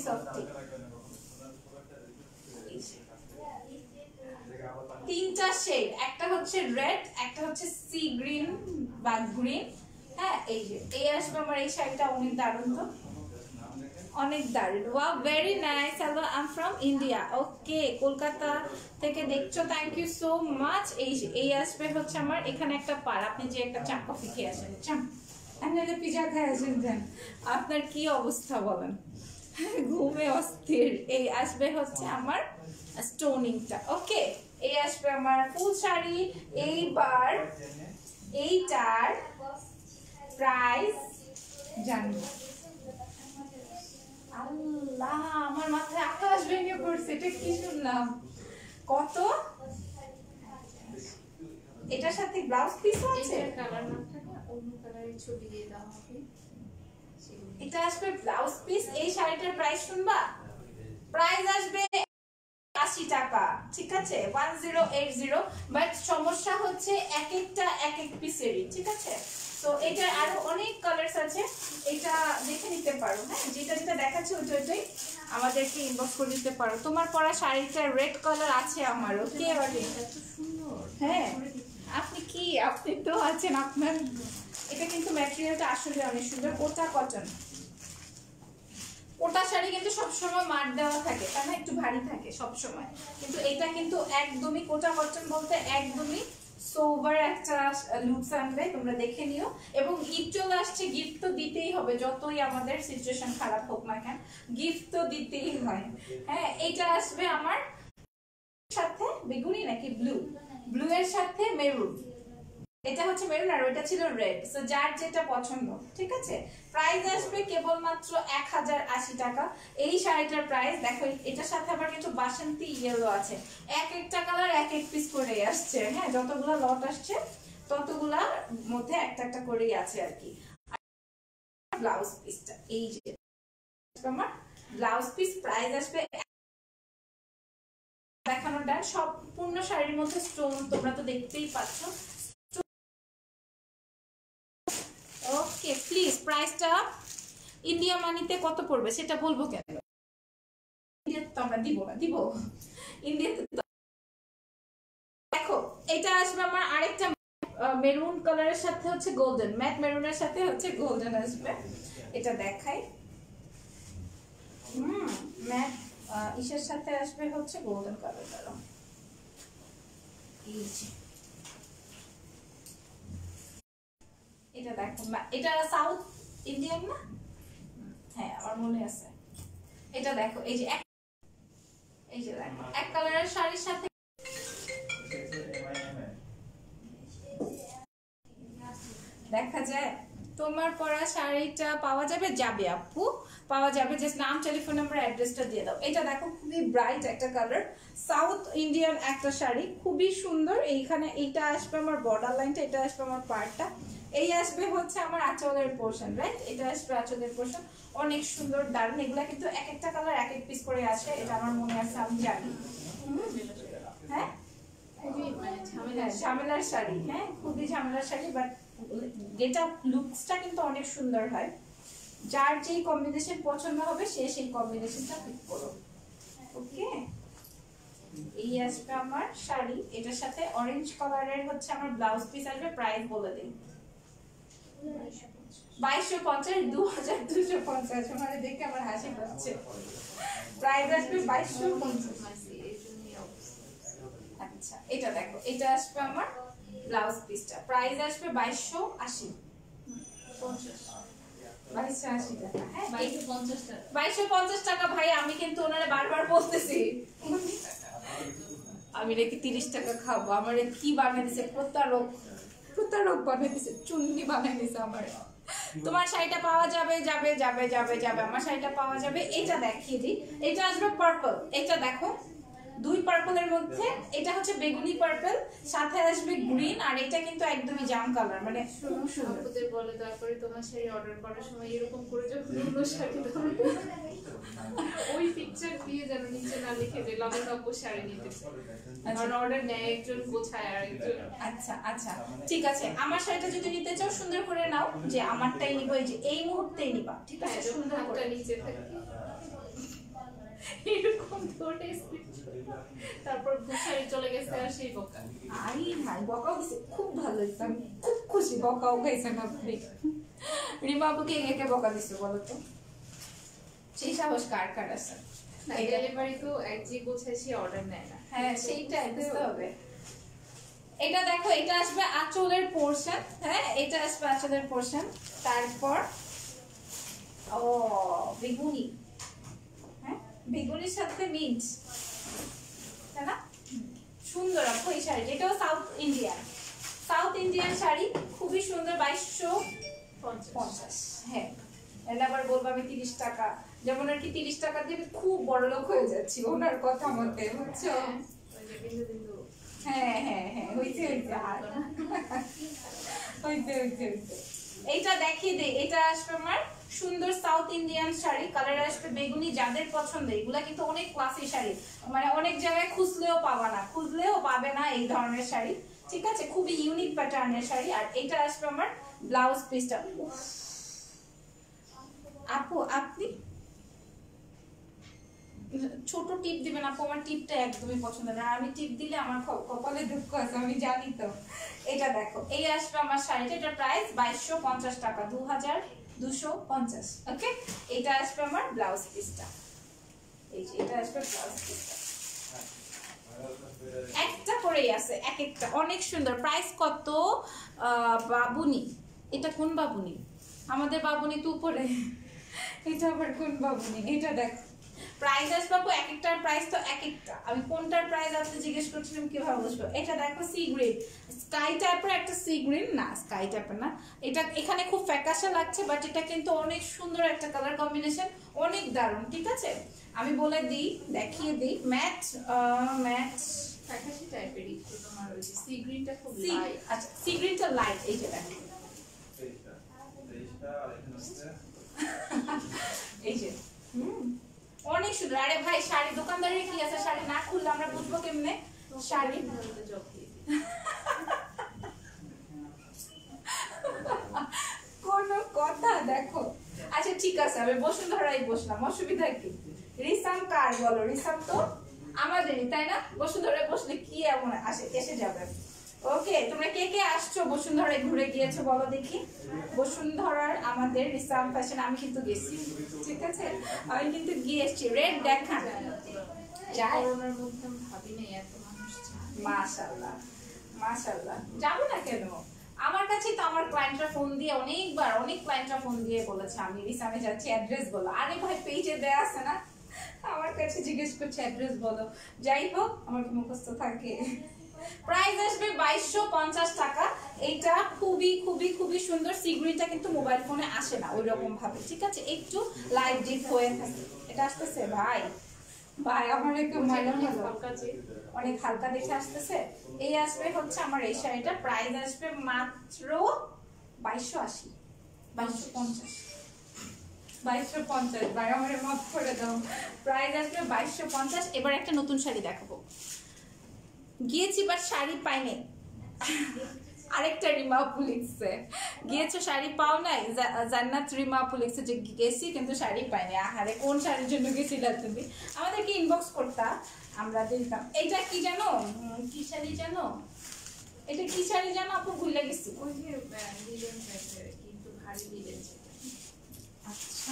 তিনটা শেড, একটা হচ্ছে রেড, একটা হচ্ছে সি গ্রিন বা গ্রিন। হ্যাঁ, এই যে এই আসবে আমার এই শাড়িটা। অনেক দারুণ, তো অনেক দারুণ। Wow, very nice. Hello, I am from India. Okay, Kolkata থেকে দেখছো, থ্যাংক ইউ সো মাচ। এই আসবে হচ্ছে আমার এখানে একটা পার। আপনি যে একটা চা কফি খেয়ে আসেন, পিজা খেয়ে আসেন, আপনার কি অবস্থা বলেন? ঘুমে অস্থির। এই আসবে হচ্ছে আমার স্টোনিংটা। ওকে, এই আসবে আমার ফুল শাড়ি। এইবার এইটার প্রাইস জানবো। আল্লাহ, আমার মাথায় আকাশ ভেঙে পড়ছে। এটা কি শুনলাম? কত? এটার সাথে ব্লাউজ পিস আছে? কালার না থাকে অন্য কালারের ছবি দিয়ে দাও হবে। এটা আসবে ব্লাউজ পিস। এই শাড়িটার প্রাইস শুনবা? প্রাইস আসবে 80 টাকা, ঠিক আছে, 1080। বাট সমস্যা হচ্ছে এক একটা এক এক পিসেরই, ঠিক আছে। তো এটা আরো অনেক কালারস আছে, এটা দেখে নিতে পারো। হ্যাঁ, যেটা যেটা দেখাচ্ছে ওইটাই আমাদেরকে ইনবক্স করে দিতে পারো। তোমার পরা শাড়িটা রেড কালার আছে আমার। ওকে, এত সুন্দর। হ্যাঁ, আপনি তো আছেন আপনার। এটা কিন্তু ম্যাটেরিয়ালটা আসলে অনেক সুন্দর। কোটা কটন। কোটা শাড়ি কিন্তু সবসময় মার দেওয়া থাকে, তাই না, একটু ভারী থাকে সবসময়। কিন্তু এটা কিন্তু একদমই কোটা কটন বলতে একদমই সোবার একটা লুকস আনবে। তোমরা দেখে নিও। এবং ঈদ চলে আসছে, গিফট তো দিতেই হবে, যতই আমাদের সিচুয়েশন খারাপ হোক না কেন, গিফট তো দিতেই হয়। হ্যাঁ, এটা আসবে আমার সাথে বেগুনি নাকি ব্লু এর সাথে মেরুন। এটা হচ্ছে মেরুন আর ওটা ছিল রেড। সো যার যেটা পছন্দ, ঠিক আছে। প্রাইস আসবে কেবলমাত্র 1080 টাকা। এই শাড়িটার প্রাইস দেখো। এটার সাথে আবার কিছু বাসন্তী ইয়েলো আছে। এক একটা কালার এক এক পিস করে আসছে। হ্যাঁ, যতগুলো লট আসছে ততগুলার মধ্যে একটা একটা করেই আছে আর কি। ব্লাউজ পিসটা এই যে আমার ব্লাউজ পিস, প্রাইস আসবে দেখানোর ডান। সম্পূর্ণ শাড়ির মধ্যে স্টোন তোমরা তো দেখতেই পাচ্ছ। ওকে, প্লিজ প্রাইসটা ইন্ডিয়া মানিতে কত পড়বে সেটা বলবো কেন? ইন্ডিয়াতে তো আমরা দিব ইন্ডিয়াতে। দেখো, এটা আসবে আমার আরেকটা মেরুন কালারের সাথে হচ্ছে গোল্ডেন, ম্যাট মেরুনের সাথে হচ্ছে গোল্ডেন আসবে। এটা দেখাই। ম্যাট ইসের সাথে আসবে হচ্ছে গোল্ডেন কালার। এই যে এটা দেখো, এটা সাউথ ইন্ডিয়ান না? হ্যাঁ, আমার মনে আছে। এটা দেখো, এই যে দেখো এক কালারের শাড়ির সাথে দেখা যায়। তোমার পরা শাড়িটা পাওয়া যাবে আপু, পাওয়া যাবে। জাস্ট নাম, টেলিফোন নাম্বার, অ্যাড্রেসটা দিয়ে দাও। এটা দেখো, খুবই ব্রাইট একটা কালার, সাউথ ইন্ডিয়ান একটা শাড়ি, খুবই সুন্দর। এইখানে এইটা আসবে আমার বর্ডার লাইনটা, এটা আসবে আমার পাড়টা, এই আসবে হচ্ছে আমার আঁচলের পোর্শন, রাইট? এটা আসবে আঁচলের পোর্শন। অনেক সুন্দর, দারুণ। এগুলা কিন্তু এক একটা কালার এক এক পিস করে আছে, এটা আমার মনে আছে, আমি জানি। হ্যাঁ, ঝামেলার শাড়ি। হ্যাঁ, খুবই ঝামেলার শাড়ি, বাট যেটা লুকসটা কিন্তু অনেক সুন্দর হয়। যার যেই কম্বিনেশন পছন্দ হবে সে সেই কম্বিনেশনটা পিক করো। ওকে, এই আসবে আমার শাড়ি। এটার সাথে অরেঞ্জ কালারের হচ্ছে আমার ব্লাউজ পিস আসবে। প্রাইস বলে দিই, 2250, 2250। মানে দেখে আমার হাসি পাচ্ছে। প্রাইস আসবে 2250। আচ্ছা, এটা দেখো, এটা আসবে আমার ব্লাউজ পিসটা। প্রাইস আসবে 2280। 2280 টাকা। হ্যাঁ, 2250 টাকা। ভাই, আমি কিন্তু ওনারে বারবার বলতেছি, আমি নাকি 30 টাকা খাবো। আমার কি বানিয়ে দিছে, প্রতারক বানিয়ে দিছে, চুন্নি বানিয়ে দিছে আমার। তোমার শাড়িটা পাওয়া যাবে আমার শাড়িটা পাওয়া যাবে। এটা দেখিয়ে দিই, এটা আসবে পার্পল। এটা দেখো, দুই পার্পলের মধ্যে এটা হচ্ছে বেগুনি পার্পল, সাথে আসবে গ্রিন, আর এটা কিন্তু একদমই জাম কালার, মানে খুব সুন্দর। আপুদের বলে তারপরে তোমার শাড়ি অর্ডার করার সময় এরকম করে যখন অন্য শাড়ি ধরবে ওই পিকচার দিয়ে যেন নিচে না লিখে যে লাভের আপু শাড়ি নিতেছে, কারণ অর্ডার নেয় একজন গোছায় আর একজন। আচ্ছা আচ্ছা ঠিক আছে, আমার শাড়িটা যদি নিতে চাও সুন্দর করে নাও, যে আমারটাই নিব, এই যে এই মুহূর্তেই নিবা, ঠিক আছে? সুন্দর করে নিচে থাকে এরকম ধরে তারপর শাড়ি চলে গেছে আর সেই বকা। আই ভাই বকাও দিছে, খুব ভালো হয়েছে, আমি খুব খুশি বকাও খাইছেন আপনি। রিমা আপুকে একে বকা দিছে বলো তো, সেই সাহস কার কার আছে? ডেলিভারি তো এক যে গোছায় সে অর্ডার নেয় না। হ্যাঁ সেইটাই বুঝতে হবে। এটা দেখো, এটা আসবে আঁচলের পোরশন, হ্যাঁ এটা আসবে আঁচলের পোরশন। তারপর ও বেগুনি, হ্যাঁ বেগুনির সাথে মিন্ট, তাই না? সুন্দর আপু এই শাড়িটা, এটাও সাউথ ইন্ডিয়ান শাড়ি, খুবই সুন্দর। 2250, হ্যাঁ। এটা আবার বলবো আমি 30 টাকা, যেমন আর কি 30 টাকা দিয়ে খুব বড় লোক হয়ে যাচ্ছি ওনার কথা মতে, বুঝছো? হ্যাঁ হ্যাঁ হ্যাঁ হইছে এইটা দেখিয়ে দে। এটা আসবে আমার সুন্দর সাউথ ইন্ডিয়ান শাড়ি, কালার আসবে বেগুনি, যাদের পছন্দ। এগুলা কিন্তু অনেক ক্লাসি শাড়ি, মানে অনেক জায়গায় খুঁজলেও পাবা না, খুঁজলেও পাবে না এই ধরনের শাড়ি, ঠিক আছে? খুবই ইউনিক প্যাটার্নের শাড়ি। আর এটা আসবে আমার ব্লাউজ পিসটা। আপু আপনি ছোট টিপ দিবেন আপু, আমার টিপটা একদমই পছন্দ না, আমি টিপ দিলে আমার কপালে দুঃখ আছে, আমি জানি তো। এটা দেখো, এই আসবে আমার শাড়িটা, এটা প্রাইস 2250 টাকা, 2250, ওকে? এটা আসবে আমার ব্লাউজ পিসটা, এই যে এটা আসবে ব্লাউজ পিসটা, একটা করেই আছে, এক একটা অনেক সুন্দর। প্রাইস কত? বাবুনি, এটা কোন বাবুনি? আমাদের বাবুনি তো উপরে, এটা আবার কোন বাবুনি? এটা দেখো প্রাইস আসবে আপু, এক একটার প্রাইস তো এক একটা, আমি কোনটার প্রাইস আপনি জিজ্ঞেস করছিলাম কিভাবে বুঝবো? এটা দেখো সি গ্রিন, স্কাই টাইপের একটা সি গ্রিন, না স্কাই টাইপের না, এটা এখানে খুব ফ্যাকাশে লাগছে, বাট এটা কিন্তু অনেক সুন্দর একটা কালার কম্বিনেশন, অনেক দারুণ, ঠিক আছে? আমি বলে দিই, দেখিয়ে দিই, ম্যাট ফ্যাকাশে টাইপের একটু, তোমার ওই সি গ্রিনটা খুব লাইট। আচ্ছা সি গ্রিনটা লাইট, এই যে দেখো এই যে অনেক সুন্দর। আরে ভাই শাড়ি দোকানদারের কি আছে, শাড়ি না খুললে আমরা বুঝবো কেমনে শাড়ি? কোন কথা দেখো। আচ্ছা ঠিক আছে, আমি বসুন্ধরাই বসলাম, অসুবিধা কি? রিসাম কার বলো? রিসাম তো আমাদেরই, তাই না? বসুন্ধরায় বসলে কি এমন এসে যাবে। ওকে, তোমরা কে কে আসছো বসুন্ধরায় ঘুরে গিয়েছো বলো দেখি? বসুন্ধরার আমাদের রিসাম ফ্যাশন, আমি কিন্তু গেছি, ঠিক আছে? আমি কিন্তু গিয়ে এসেছি। রেড দেখান যায়, করোনার মধ্যে ভাবি নাই এত মানুষ। মাশাআল্লাহ মাশাআল্লাহ, যাবো না কেন? আমার কাছে তো আমার ক্লায়েন্টরা ফোন দিয়ে অনেকবার, অনেক ক্লায়েন্টরা ফোন দিয়ে বলেছে আমি রিসামে যাচ্ছি, অ্যাড্রেস বলো। আরে ভাই পেজে দেয়া আছে না, আমার কাছে জিজ্ঞেস করছে অ্যাড্রেস বলো। যাই হোক, আমার কি মুখস্থ থাকে? প্রাইস আসবে 2250 টাকা। এটা খুবই খুবই খুবই সুন্দর। সিগ্রিনটা কিন্তু মোবাইল ফোনে আসে না ওই রকম ভাবে, ঠিক আছে? একটু লাইট ডিপ হয়ে থাকে। এটা আসতেছে ভাই, ভাই আমার একটু অনেক হালকা দেখে আসতেছে। এই আসবে হচ্ছে আমার এই শাড়িটা, প্রাইস আসবে মাত্র 2280, 2250, 2250। ভাই আমার মাফ করে দাও, প্রাইস আসবে 2250। এবার একটা নতুন শাড়ি দেখাবো, গিয়েছি বাট শাড়ি পাইনি। আরেকটা রিমা আপু লিখছে, গিয়েছো শাড়ি পাও নাই? জান্নাত রিমা আপু লিখছে যে গেছি কিন্তু শাড়ি পাইনি। আহারে, কোন শাড়ির জন্য গেছিলা তুমি? আমাদেরকে ইনবক্স করতা, আমরা দিতাম। এটা কি জানো, কি শাড়ি জানো? এটা কি শাড়ি জানো আপু? ভুলে গেছি। ওই যে লিলেন টাইপের, কিন্তু ভারী লিলেন। আচ্ছা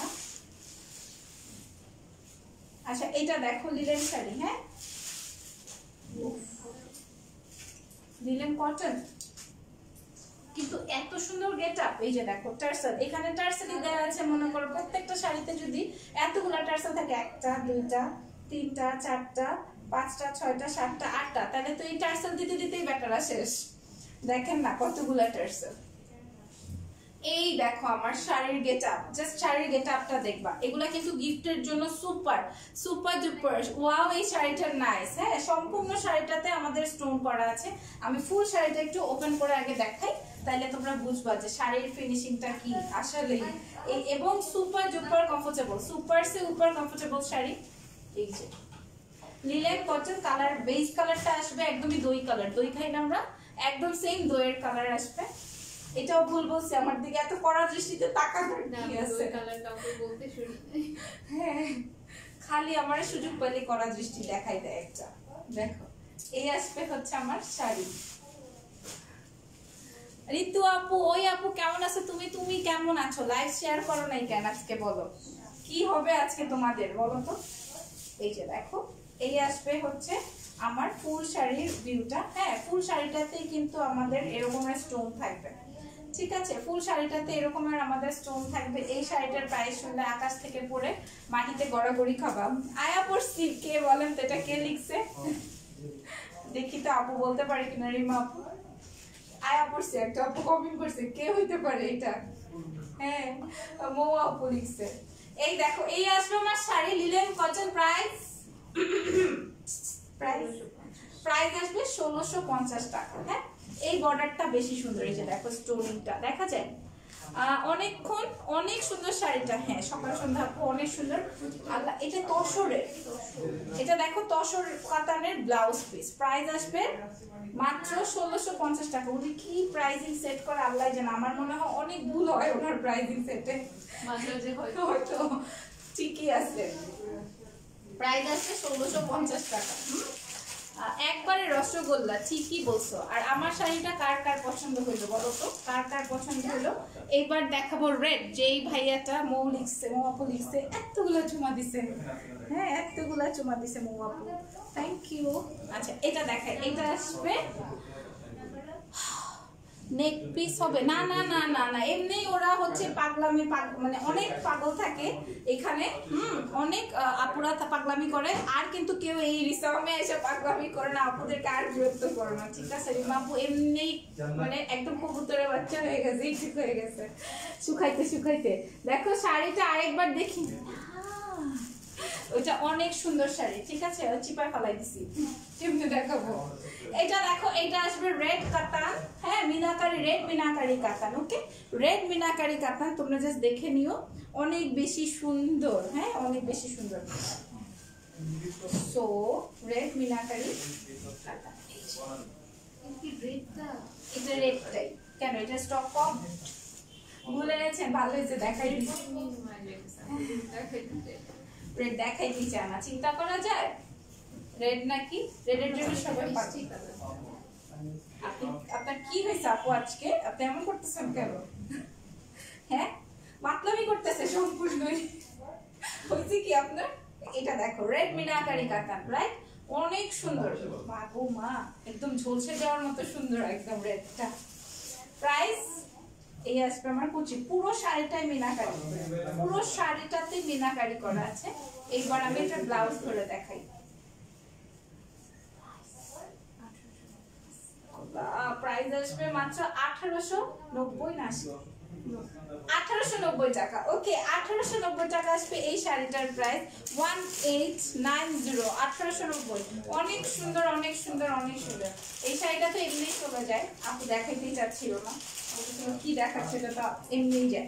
আচ্ছা, এটা দেখো লিলেন শাড়ি, হ্যাঁ লিলেন কটন, কিন্তু এত সুন্দর গেটআপ। এই যে দেখো টার্সেল, এখানে টার্সেলই দেওয়া আছে। মনে করো প্রত্যেকটা শাড়িতে যদি এতগুলা টার্সেল থাকে, 1টা 2টা 3টা 4টা 5টা 6টা 7টা 8টা, তাহলে তো এই টার্সেল দিতে দিতেই ব্যাটারা শেষ। দেখেন না কতগুলা টার্সেল। এই দেখো আমার শাড়ির গেটআপ, জাস্ট শাড়ির গেটআপটা দেখবা, এগুলা কিন্তু গিফটের জন্য সুপার সুপার ডুপার। ওয়াও এই শাড়িটা নাইস। হ্যাঁ, সম্পূর্ণ শাড়িটাতে আমাদের স্টোন করা আছে। আমি ফুল শাড়িটা একটু ওপেন করে আগে দেখাই, তাইলে তোমরা বুঝবা যে শাড়ির ফিনিশিংটা কি আসলে। এবং সুপার ডুপার কমফোর্টেবল, সুপার সে উপর কমফোর্টেবল শাড়ি। এই যে লিলেন কটন কালার, বেস কালারটা আসবে একদমই দই কালার, দই খাই না আমরা, একদম সেম দইয়ের কালার আসবে। এটাও ভুল বলছি, আমার দিকে এত কড়া দৃষ্টিতে তাকানোর কি আছে? হ্যাঁ, খালি আমার সুযোগ পেলে কড়া দৃষ্টি দেখাই দেয় একটা। দেখো এই আসবে হচ্ছে আমার শাড়ি। ঋতু আপু, ওই আপু কেমন আছো তুমি? তুমি কেমন আছো? লাইভ শেয়ার করো নাই কেন আজকে? বলো কি হবে আজকে তোমাদের, বলো তো। এই যে দেখো এই আসবে হচ্ছে আমার ফুল শাড়ির ভিউটা। হ্যাঁ, ফুল শাড়িটাতেই কিন্তু আমাদের এরকমের স্টোন থাকবে, ঠিক আছে? ফুল শাড়িটাতে এরকমের আমাদের স্টোন থাকবে। এই শাড়িটার প্রাইস শুনলে আকাশ থেকে পড়ে মাটিতে গড়াগড়ি খাবা। আয়া পড়ছি, কে বলেন তো এটা কে লিখছে? দেখি তো আপু বলতে পারে কিনা। রিমা আপু, আয়া পড়ছি, একটা আপু কমেন্ট করছে, কে হইতে পারে এটা? হ্যাঁ, মৌ আপু লিখছে। এই দেখো এই আসবে আমার শাড়ি লিলেন কটন, প্রাইস আসবে 1650 টাকা। হ্যাঁ, এই বর্ডারটা বেশি সুন্দর। এই যে দেখো স্টোনিংটা দেখা যায়, অনেকক্ষণ অনেক সুন্দর শাড়িটা। হ্যাঁ, সকাল সন্ধ্যা অনেক সুন্দর। আল্লাহ, এটা তসরের, এটা দেখো তসর কাতানের ব্লাউজ পিস। প্রাইস আসবে মাত্র 1650 টাকা। উনি কি প্রাইজিং সেট করে আল্লাহ জানে, আমার মনে হয় অনেক ভুল হয় ওনার প্রাইজিং সেটে, হয়তো ঠিকই আছে। প্রাইস আসবে 1650 টাকা। একবারে রসগোল্লা, ঠিকই বলছো। আর আমার শাড়িটা কার কার পছন্দ হইলো বলো তো, কার কার পছন্দ হইলো? এইবার দেখাবো রেড, যেই ভাইয়াটা মৌ লিখছে, মৌ আপু লিখছে, এতগুলা চুমা দিছে। হ্যাঁ, এতগুলা চুমা দিছে মৌ আপু, থ্যাংক ইউ। আচ্ছা এটা দেখাই, এটা আসবে নেক পিস হবে না, না না না না, এমনি ওরা হচ্ছে পাগলামি, মানে অনেক পাগল থাকে এখানে। অনেক আপুরা পাগলামি করে, আর কিন্তু কেউ এই রিসামে এসে পাগলামি করে না, আপুদেরকে আর বিরক্ত করে না, ঠিক আছে? রিমা আপু এমনি মানে একদম কবুতরের বাচ্চা হয়ে গেছে, ঠিক হয়ে গেছে শুকাইতে শুকাইতে। দেখো শাড়িটা আরেকবার দেখি, ওইটা অনেক সুন্দর শাড়ি, ঠিক আছে? চিপা ফেলাই দিছি, কেমনে দেখাবো? এটা দেখো, এটা আসবে রেড কাতান। হ্যাঁ, মিনাকারি, রেড মিনাকারি কাতান। ওকে, রেড মিনাকারি কাতান, তোমরা জাস্ট দেখে নিও, অনেক বেশি সুন্দর। হ্যাঁ, অনেক বেশি সুন্দর। সো রেড মিনাকারি কাতান, এটা রেডটাই কেন, এটা স্টক কম, ভুলে গেছেন? ভালো হয়েছে দেখাই দিচ্ছি। রেড দেখাই দিচ্ছে না, চিন্তা করা যায় রেড নাকি? রেডের জন্য সবাই পাচ্ছি। আপনার কি হয়েছে আপু আজকে? আপনি এমন করতেছেন কেন? হ্যাঁ, মাতলামি করতেছে সম্পূর্ণই। হয়েছে কি আপনার? এটা দেখো রেড মিনাকারি কাতান, রাইট? অনেক সুন্দর, মা গো মা, একদম ঝলসে যাওয়ার মতো সুন্দর একদম রেডটা। প্রাইস এই আসবে আমার কুচি। পুরো শাড়িটাই মিনাকারি, পুরো শাড়িটাতে মিনাকারি করা আছে। এইবার আমি এটা ব্লাউজ ধরে দেখাই। প্রাইস আসবে মাত্র 1890 না 1890 টাকা। ওকে, 1890 টাকা আসবে এই শাড়িটার প্রাইস। 1890, 1890। অনেক সুন্দর, অনেক সুন্দর, অনেক সুন্দর। এই শাড়িটা তো এমনি চলে যায়, আপু দেখাইতেই চাচ্ছিল না, কি দেখাচ্ছে, এটা তো এমনিই যায়।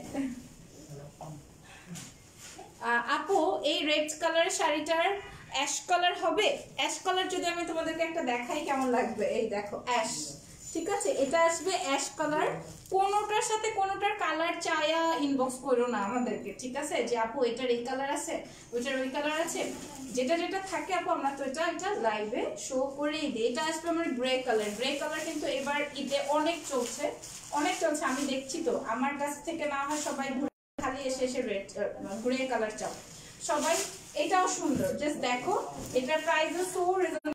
আপু এই রেড কালার শাড়িটার অ্যাশ কালার হবে? অ্যাশ কালার যদি আমি তোমাদেরকে একটা দেখাই কেমন লাগবে? এই দেখো অ্যাশ, ঠিক আছে? এটা আসবে অ্যাশ কালার। কোনোটার সাথে কোনোটার কালার চায়া ইনবক্স করো না আমাদেরকে, ঠিক আছে? যে আপু এটার এই কালার আছে, ওইটার ওই কালার আছে, যেটা যেটা থাকে আপু আমরা তো এটা লাইভে শো করেই দিই। এটা আসবে আমার গ্রে কালার। গ্রে কালার কিন্তু এবার ঈদে অনেক চলছে, অনেক চলছে, আমি দেখছি তো। আমার কাছ থেকে না হয় সবাই খালি এসে এসে রেড গ্রে কালার চাও সবাই। এটাও সুন্দর, জাস্ট দেখো এটার প্রাইসও সো রিজনেবল,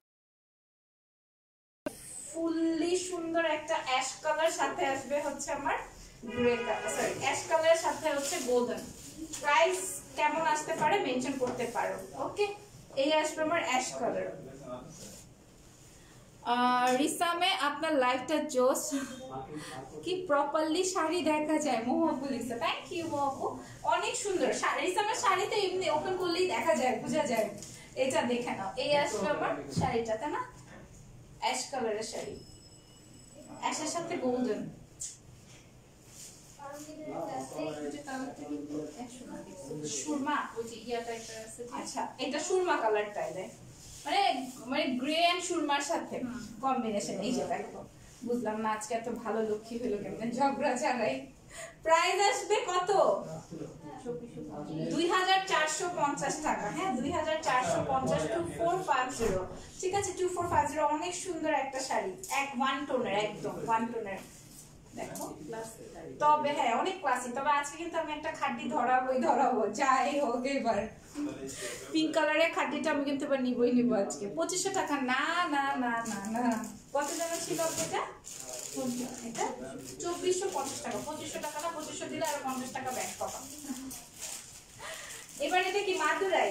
ফুললি সুন্দর একটা অ্যাশ কালার, সাথে আসবে হচ্ছে আমার গ্রে কালার, সরি অ্যাশ কালারের সাথে হচ্ছে গোল্ডেন। প্রাইস কেমন আসতে পারে মেনশন করতে পারো। ওকে, এই আসবে আমার অ্যাশ কালার। রিসামে আপনার লাইফটা জোস, কি প্রপারলি শাড়ি দেখা যায় মোহাবু লিখছে। থ্যাংক ইউ মোহাবু, অনেক সুন্দর রিসামের শাড়ি তো এমনি ওপেন করলেই দেখা যায়, বোঝা যায়। এটা দেখে নাও, এই আসবে আমার শাড়িটা, তাই না? অ্যাশ কালারের শাড়ি, অ্যাশের সাথে গোল্ডেন। সুরমা, আচ্ছা এটা সুরমা কালারটাই দেয়, মানে মানে গ্রে এন্ড সুরমার সাথে কম্বিনেশন। এই যে দেখো, বুঝলাম না আজকে এত ভালো লক্ষ্মী হলো কেমন, ঝগড়া ছাড়াই। প্রাইস আসবে কত? 2450 টাকা। হ্যাঁ 2450, 2450, ঠিক আছে 2450। অনেক সুন্দর একটা শাড়ি, ওয়ান টোনের, একদম ওয়ান টোনের। দেখো তবে হ্যাঁ অনেক ক্লাসি। তবে আজকে কিন্তু আমি একটা খাড্ডি ধরাবো যাই হোক। এবার পিঙ্ক কালারের খাড্ডিটা আমি কিন্তু এবার নিব আজকে। 2500 টাকা। না না না না না, কত দাম ছিল এটা? এটা 2450 টাকা। 2500 টাকা না, 2500 দিলে আর 50 টাকা ব্যাক পাবা। এবার এটা কি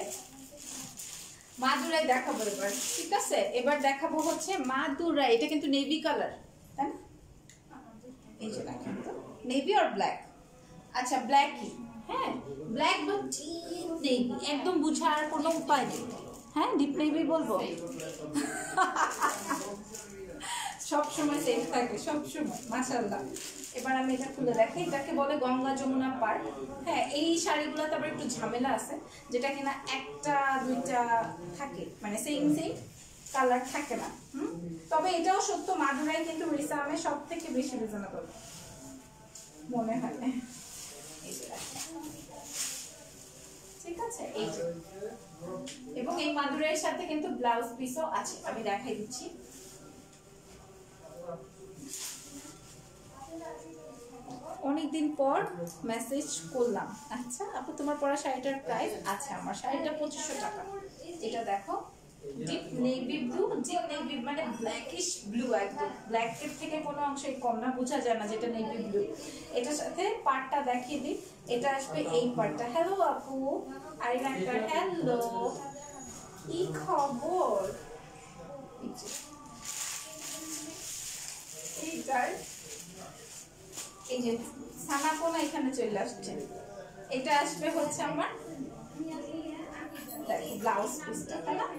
মাদুরাই দেখাবো এবার, ঠিক আছে? এবার দেখাবো হচ্ছে মাদুরাই। এটা কিন্তু নেভি কালার, তাই না? এই যে দেখেন তো, নেভি আর ব্ল্যাক। আচ্ছা ব্ল্যাক কি? হ্যাঁ ব্ল্যাক বা ডিপ নেভি, একদম বুঝার কোনো উপায় নেই। হ্যাঁ ডিপ নেভি বলবো, সব সময় সেফ থাকে, সব সময় মাশাআল্লাহ। এবার আমি এটা খুলে দেখাই, এটাকে বলে গঙ্গা যমুনা পার। হ্যাঁ এই শাড়িগুলোতে আবার একটু ঝামেলা আছে, যেটা কিনা একটা দুইটা থাকে, মানে সেম কালার থাকে না। তবে এটাও সত্য, মাদুরাই কিন্তু রিসামে সব থেকে বেশি রিজনেবল মনে হয়। ঠিক আছে, এই যে, এবং এই মাদুরাইয়ের সাথে কিন্তু ব্লাউজ পিসও আছে, আমি দেখাই দিচ্ছি। অনেকদিন পর মেসেজ করলাম। আচ্ছা আপু তোমার পরা শাড়িটার প্রাইস? আচ্ছা আমার শাড়িটা 2500 টাকা। এটা দেখো deep navy blue, deep navy মানে ব্ল্যাকিশ ব্লু, একদম ব্ল্যাকের থেকে কোনো অংশই কম না, বোঝা যায় না যেটা নেভি ব্লু। এটার সাথে পাটটা দেখিয়ে দিই, এটা আসবে এই পাটটা। হ্যালো আপু আরিনা, হ্যালো, কি খবর? এই যে সানাপোনা এখানে চলে আসছে। এটা আসবে হচ্ছে আমার ব্লাউজ পিসটা, তাই না?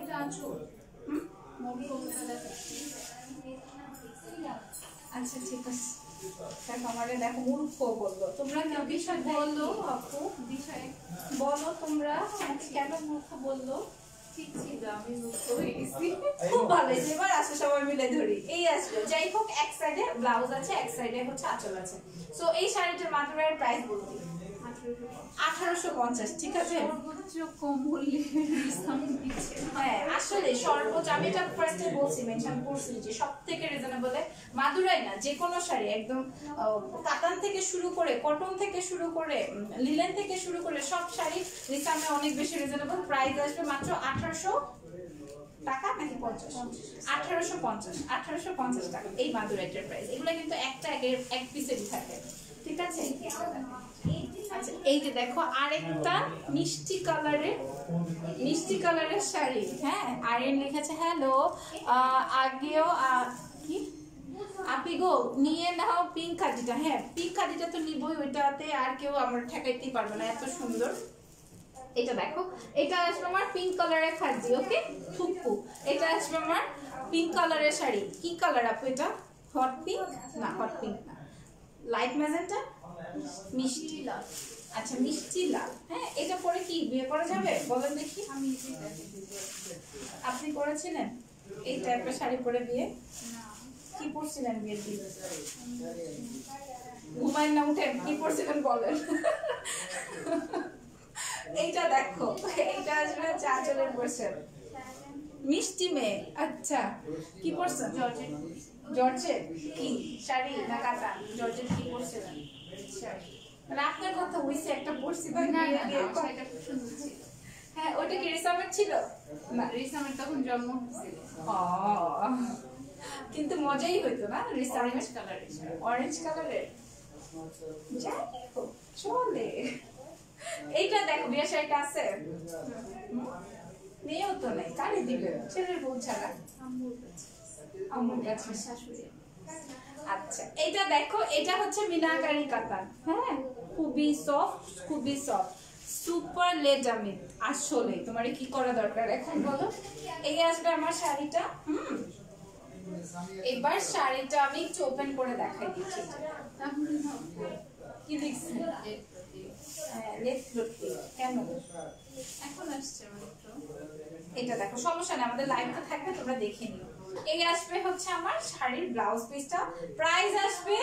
আচ্ছা ঠিক আছে, দেখো আমারে দেখো মূর্খ বললো। তোমরা কেউ বিষয় বললো আপু, বিষয় বলো তোমরা আমাকে কেন মূর্খ বললো? ঠিক ছিল, আমি মূর্খ হয়ে গেছি। খুব ভালো, এবার আসো সবাই মিলে ধরি। এই আসবে, যাই হোক এক সাইডে ব্লাউজ আছে, এক সাইডে হচ্ছে আঁচল আছে। সো এই শাড়িটার মাদুরাইয়ের প্রাইস বলতে 1850, ঠিক আছে? সর্বোচ্চ কম মূল্যে হ্যাঁ আসলে সর্বোচ্চ, আমি এটা ফার্স্টে বলছি, মেনশন করছি যে সবথেকে রিজনেবল মাদুরাই না, যে কোনো শাড়ি একদম কাতান থেকে শুরু করে, কটন থেকে শুরু করে, লিলেন থেকে শুরু করে সব শাড়ি রিসামে অনেক বেশি রিজনেবল। প্রাইস আসবে মাত্র 1800 টাকা নাকি 50? 1850 টাকা এই মাদুরাইটার প্রাইস। এগুলো কিন্তু একটা এক পিসেরই থাকে, ঠিক আছে? আচ্ছা এই যে দেখো আরেকটা মিষ্টি কালারের শাড়ি। হ্যাঁ আরিয়ান লিখেছে হ্যালো, আগেও কি আপি গো নিয়ে নাও পিঙ্ক খাদিটা। হ্যাঁ পিঙ্ক খাদিটা তো নিবই, ওইটাতে আর কেউ আমার ঠেকাইতেই পারবে না, এত সুন্দর। এটা দেখো, এটা আসবে আমার পিঙ্ক কালারের খাদি। ওকে থুকু, এটা আসবে আমার পিঙ্ক কালারের শাড়ি। কি কালার আপু এটা? হট পিঙ্ক না, হট পিঙ্ক না, লাইট ম্যাজেন্টা, মিষ্টি লাল। আচ্ছা মিষ্টি লাল। হ্যাঁ এটা পরে কি বিয়ে করা যাবে বলেন দেখি? আমি আপনি করেছিলেন এই টাইপের শাড়ি পরে বিয়ে? কি পরছিলেন বিয়ের দিন? ঘুমায় না উঠে কি পরছিলেন বলেন? এইটা দেখো, এইটা আসলে চাচলের পোশাক, মিষ্টি মেয়ে। আচ্ছা কি পরছেন? জর্জেট কি শাড়ি না কাঁথা? জর্জেট কি পরছিলেন? আপনার কথা হইছে একটা পরছি ভাই। হ্যাঁ ওটা কি রিসামের ছিল? না রিসামের তখন জন্ম হয়েছিল, কিন্তু মজাই হইতো না। রিসামের অরেঞ্জ কালারের চলে। এইটা দেখো বিয়ে শাড়িটা আছে, মেয়েও তো নেই, কারে দিবে? ছেলের বউ ছাড়া। আমার কাছে শাশুড়ি। আচ্ছা এটা দেখো, এটা হচ্ছে মিনাকারি কাতান, হ্যাঁ খুবই সফট, খুবই সফট, সুপার লেজামিত। আসলে তোমার কি করা দরকার এখন বলো? এই আসবে আমার শাড়িটা। এবার শাড়িটা আমি একটু ওপেন করে দেখাই দিচ্ছি। কি লিখছি? কেন এখন আসছে মাত্র? এটা দেখো, সমস্যা নেই, আমাদের লাইভটা থাকবে, তোমরা দেখে নিও। এই আসবে হচ্ছে আমার শাড়ির ব্লাউজ পিসটা, প্রাইস আসবে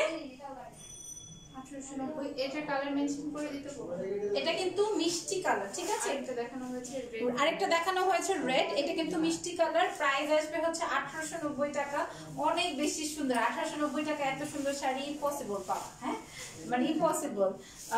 1890। এটা কালার মেনশন করে দিতে বলবো। এটা কিন্তু মিষ্টি কালার, ঠিক আছে? এটা দেখানো হয়েছে রেড, আরেকটা দেখানো হয়েছে রেড। এটা কিন্তু মিষ্টি কালার, প্রাইস আসবে হচ্ছে 1890 টাকা। অনেক বেশি সুন্দর। 1890 টাকা এত সুন্দর শাড়ি ইম্পসিবল পাওয়া, হ্যাঁ মানে ইম্পসিবল।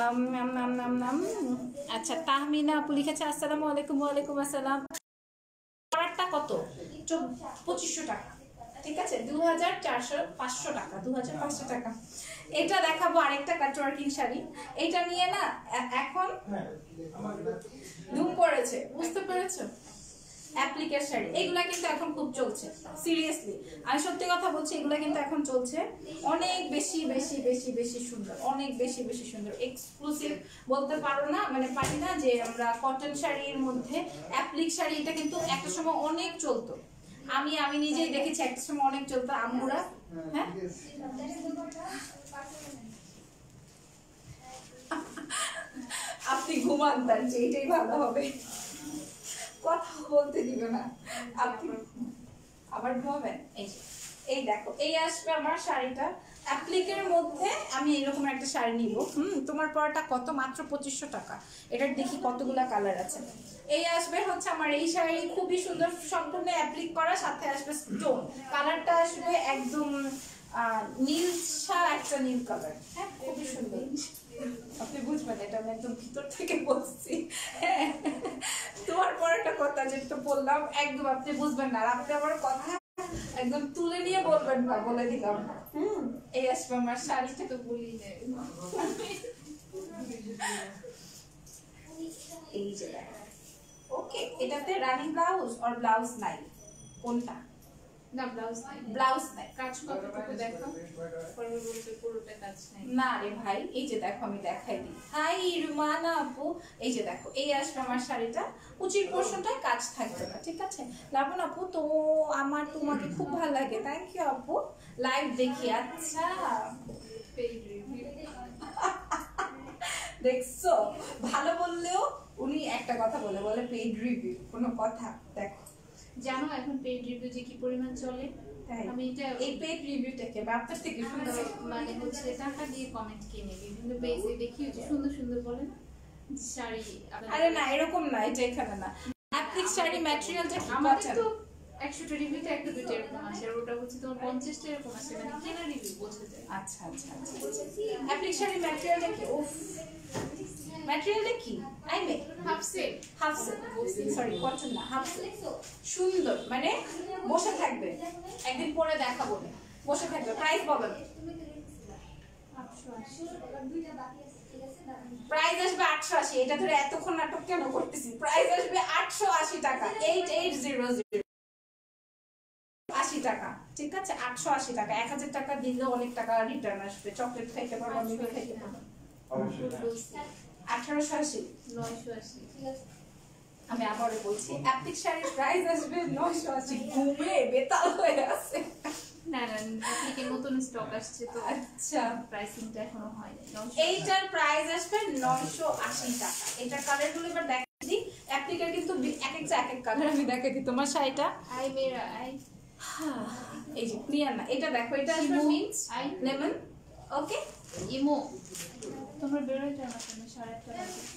আচ্ছা তাহমিনা আপু লিখেছে আসসালামু আলাইকুম। ওয়ালাইকুম আসসালাম। পরারটা কত? 2500 টাকা, ঠিক আছে? 2500 টাকা, 2500 টাকা। এটা দেখাবো আরেকটা কাটওয়ার্কিং শাড়ি। এটা নিয়ে না এখন ধুম পড়েছে, বুঝতে পেরেছো? অ্যাপ্লিকের শাড়ি এগুলা কিন্তু এখন খুব চলছে, সিরিয়াসলি আমি সত্যি কথা বলছি, এগুলা কিন্তু এখন চলছে। অনেক বেশি বেশি বেশি বেশি সুন্দর, অনেক বেশি বেশি সুন্দর, এক্সক্লুসিভ বলতে পারো না, মানে পারি না যে আমরা কটন শাড়ির মধ্যে অ্যাপ্লিক শাড়ি, এটা কিন্তু একটা সময় অনেক চলতো। আমি নিজেই দেখেছি একটা সময় অনেক চলতো আম্মুরা। হ্যাঁ আপনি ঘুমান, তার যে এটাই ভালো হবে, কথা বলতে দিবে না। আপনি আবার ঘুমাবেন। এই দেখো, এই আসবে আমার শাড়িটা অ্যাপ্লিকের মধ্যে। আমি এরকম একটা শাড়ি নিব। তোমার পরাটা কত? মাত্র 2500 টাকা। এটার দেখি কতগুলা কালার আছে। এই আসবে হচ্ছে আমার এই শাড়ি, খুবই সুন্দর, সম্পূর্ণ অ্যাপ্লিক করা, সাথে আসবে স্টোন। কালারটা আসবে একদম নীলসা একটা নীল কালার, হ্যাঁ খুবই সুন্দর। আপনি বুঝবেন, এটা আমি একদম ভিতর থেকে বলছি। হ্যাঁ তোমার পরাটা কথা যেটা বললাম একদম আপনি বুঝবেন না, আপনি আমার কথা একদম তুলে নিয়ে বলবেন না, বলে দিলাম। এই আসবে আমার শাড়িটা, তো বলি এই যে ওকে, এটাতে রানিং ব্লাউজ আর ব্লাউজ নাই, কোনটা? না ব্লাউজ নাই, ব্লাউজ নাই। কাজ কতটুকু দেখো, পরে বলতে পুরোটা কাজ নাই। না রে ভাই, এই যে দেখো আমি দেখাই দিই। হাই রুমানা আপু, এই যে দেখো, এই আসবে আমার শাড়িটা, কুচির পোরশনটায় কাজ থাকবে না, ঠিক আছে? লাবণ আপু, তো আমার তোমাকে খুব ভালো লাগে, থ্যাংক ইউ আপু, লাইভ দেখি। আচ্ছা দেখছো, ভালো বললেও উনি একটা কথা বলে পেইড রিভিউ, কোনো কথা। দেখো জানো এখন পেইড রিভিউ যে কি পরিমাণ চলে? আমি এটা এই পেইড রিভিউটাকে বাপ্তার থেকে শুনছি, মানে হচ্ছে টাকা দিয়ে কমেন্ট কিনে বিভিন্ন পেজে দেখি যে সুন্দর সুন্দর বলেন শাড়ি। আরে না এরকম না, এটা এখানে না। অ্যাপ্লিক শাড়ি ম্যাটেরিয়ালটা কি আমাদের তো 100টা রিভিউতে একটা দুটো এরকম আসে, আর ওটা হচ্ছে তোমার 50টা এরকম আসে, মানে কেনা রিভিউ বোঝা যায়। আচ্ছা আচ্ছা আচ্ছা, অ্যাপ্লিক শাড়ি ম্যাটেরিয়ালটা কি? উফ, ম্যাটেরিয়ালটা কি? আইমে হাফ সেট, সরি কটন না, হাফ সেট। সুন্দর, মানে বসে থাকবে, একদিন পরে দেখাবো, বসে থাকবে। প্রাইস বলেন। প্রাইস আসবে 880। এটা ধরে এতক্ষণ নাটক কেন করতেছি? প্রাইস আসবে 880 টাকা, 8800 80 টাকা, ঠিক আছে? 880 টাকা। 1000 টাকা দিলে অনেক টাকা রিটার্ন আসবে, চকলেট খাইতে পারবো, আমি খাইতে পারবো। 1880, 980। আমি আবারও বলছি, অ্যাপ্লিক শাড়ির প্রাইস আসবে 980। ঘুমে বেতাল হয়ে আছে। না না, অ্যাপ্লিকের নতুন স্টক আসছে তো, আচ্ছা প্রাইসিংটা এখনো হয়নি। এইটার প্রাইস আসবে 980 টাকা। এটা কালারগুলো এবার দেখাই দিই। অ্যাপ্লিকের কিন্তু এক একটা এক এক কালার, আমি দেখাই দিই। তোমার শাড়িটা আই মেরা আই, এই যে ক্লিয়ার না, এটা দেখো, এটা আসবে মিন্স আই লেমন। ওকে ইমো, তোমরা বেরোয় যাও না, তুমি 8:30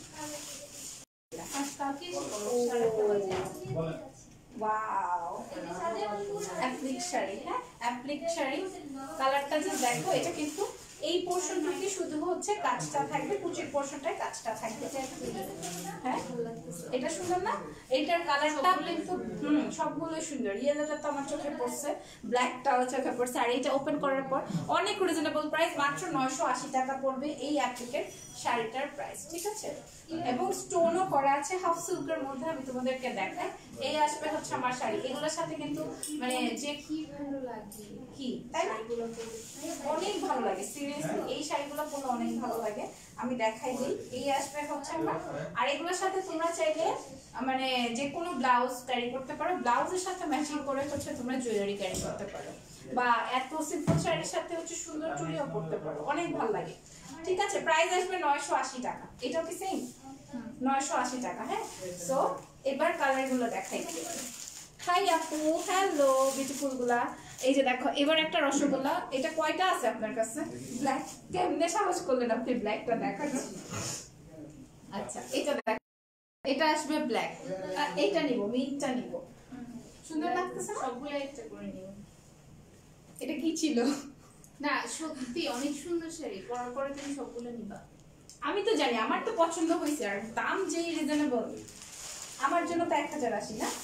বাজে। ওয়াও, অ্যাপ্লিক শাড়ি, হ্যাঁ অ্যাপ্লিক শাড়ি। কালারটা যে দেখো, এটা কিন্তু এই পোরশনটুকু শুধু হচ্ছে কাজটা থাকবে, কুচির পোরশনটায় কাজটা থাকবে। হ্যাঁ এটা সুন্দর না? এইটার কালারটা কিন্তু সবগুলো সুন্দর। ইয়েলোটা তো আমার চোখে পড়ছে, ব্ল্যাকটাও চোখে পড়ছে। আর এইটা ওপেন করার পর অনেক রিজনেবল প্রাইস, মাত্র 980 টাকা পড়বে এই অ্যাপ্লিকের শাড়িটার প্রাইস, ঠিক আছে? এবং স্টোনও করা আছে হাফ সিল্কের মধ্যে। আমি তোমাদেরকে দেখাই। এই আসবে হচ্ছে আমার শাড়ি, এগুলোর সাথে কিন্তু মানে যে কি ভালো লাগে কি তাই না, অনেক ভালো লাগে সিরিয়াসলি, এই শাড়িগুলো পরলে অনেক ভালো লাগে। আমি দেখাই দিই, এই আসবে হচ্ছে আমার। আর এগুলোর সাথে তোমরা চাইলে মানে যে কোনো ব্লাউজ ক্যারি করতে পারো, ব্লাউজের সাথে ম্যাচিং করে হচ্ছে তোমরা জুয়েলারি ক্যারি করতে পারো, বা এত সিম্পল শাড়ির সাথে হচ্ছে সুন্দর চুড়িও পরতে পারো, অনেক ভালো লাগে। ঠিক আছে, প্রাইস আসবে 980 টাকা। এটাও কি সেম 980 টাকা? হ্যাঁ। সো এবার কালার গুলো দেখাই। হাই আপু, হ্যালো বিউটিফুল গুলা। এই যে দেখো, এবার একটা রসগোল্লা, এটা কয়টা আছে আপনার কাছে? ব্ল্যাক, কেমনে সাহস করলেন আপনি ব্ল্যাকটা দেখাচ্ছি? আচ্ছা এটা দেখ, এটা আসবে ব্ল্যাক, আর এটা নিব, মিন্টটা নিব। সুন্দর লাগতেছে না? সবগুলো একটা করে নিব। এটা কি ছিল? না সত্যি অনেক সুন্দর শাড়ি, পরার পরে তুমি সবগুলো নিবা। আমি তো জানি, আমার তো পছন্দ হয়েছে, আর দাম যেই রিজনেবল, আমার জন্য তো 1080 না?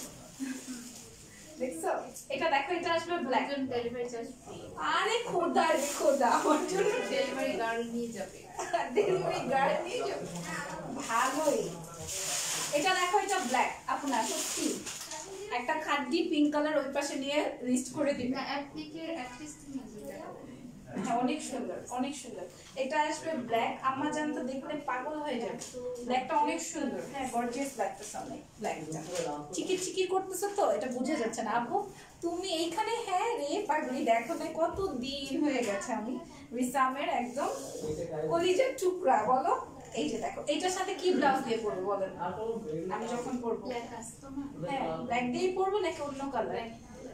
দেখছো, এটা দেখো, এটা আসবে ব্ল্যাক। Delivery charge free. আরে খোদা রে খোদা, আমার জন্য ডেলিভারি গার্ল নিয়ে যাবে। ডেলিভারি গার্ল নিয়ে যাবে, ভালোই। এটা দেখো, এটা ব্ল্যাক। আপনার সত্যি একটা খাদ্দি পিঙ্ক কালার ওই পাশে নিয়ে লিস্ট করে দিবেন। না অ্যাপ্লিকের অ্যাটলিস্ট নিয়ে যাবে। হ্যাঁ অনেক সুন্দর, অনেক সুন্দর। এটা আসবে ব্ল্যাক, আম্মা জান তো দেখলে পাগল হয়ে যাবে। ব্ল্যাকটা অনেক সুন্দর, হ্যাঁ গর্জিয়াস লাগতেছে অনেক ব্ল্যাকটা। চিকির চিকির করতেছে তো, এটা বোঝা যাচ্ছে না। আপু তুমি এইখানে? হ্যাঁ রে পাগলি, দেখো না কত দিন হয়ে গেছে আমি রিসামের একদম কলিজার টুকরা। বলো, এই যে দেখো, এটার সাথে কি ব্লাউজ দিয়ে পরবো বলেন? আমি যখন পরবো ব্ল্যাক আসতো না? হ্যাঁ ব্ল্যাক দিয়েই পরবো নাকি অন্য কালার?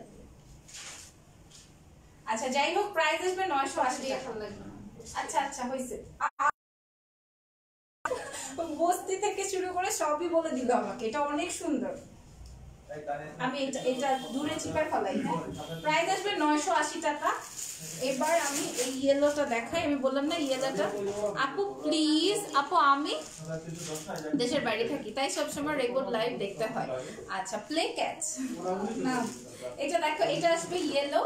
আচ্ছা যাই হোক, প্রাইস আসবে 980 টাকা। আচ্ছা আচ্ছা হইছে, বস্তি থেকে শুরু করে সবই বলে দিল আমাকে। এটা অনেক সুন্দর, আমি এটা দূরে চিপার ফেলাই। হ্যাঁ, প্রাইস আসবে 980 টাকা। এবার আমি এই ইয়েলোটা দেখাই। আমি বললাম না ইয়েলোটা। আপু প্লিজ, আপু আমি দেশের বাইরে থাকি, তাই সবসময় রেকর্ড লাইভ দেখতে হয়। আচ্ছা প্লে ক্যাচ না, এটা দেখো, এটা আসবে ইয়েলো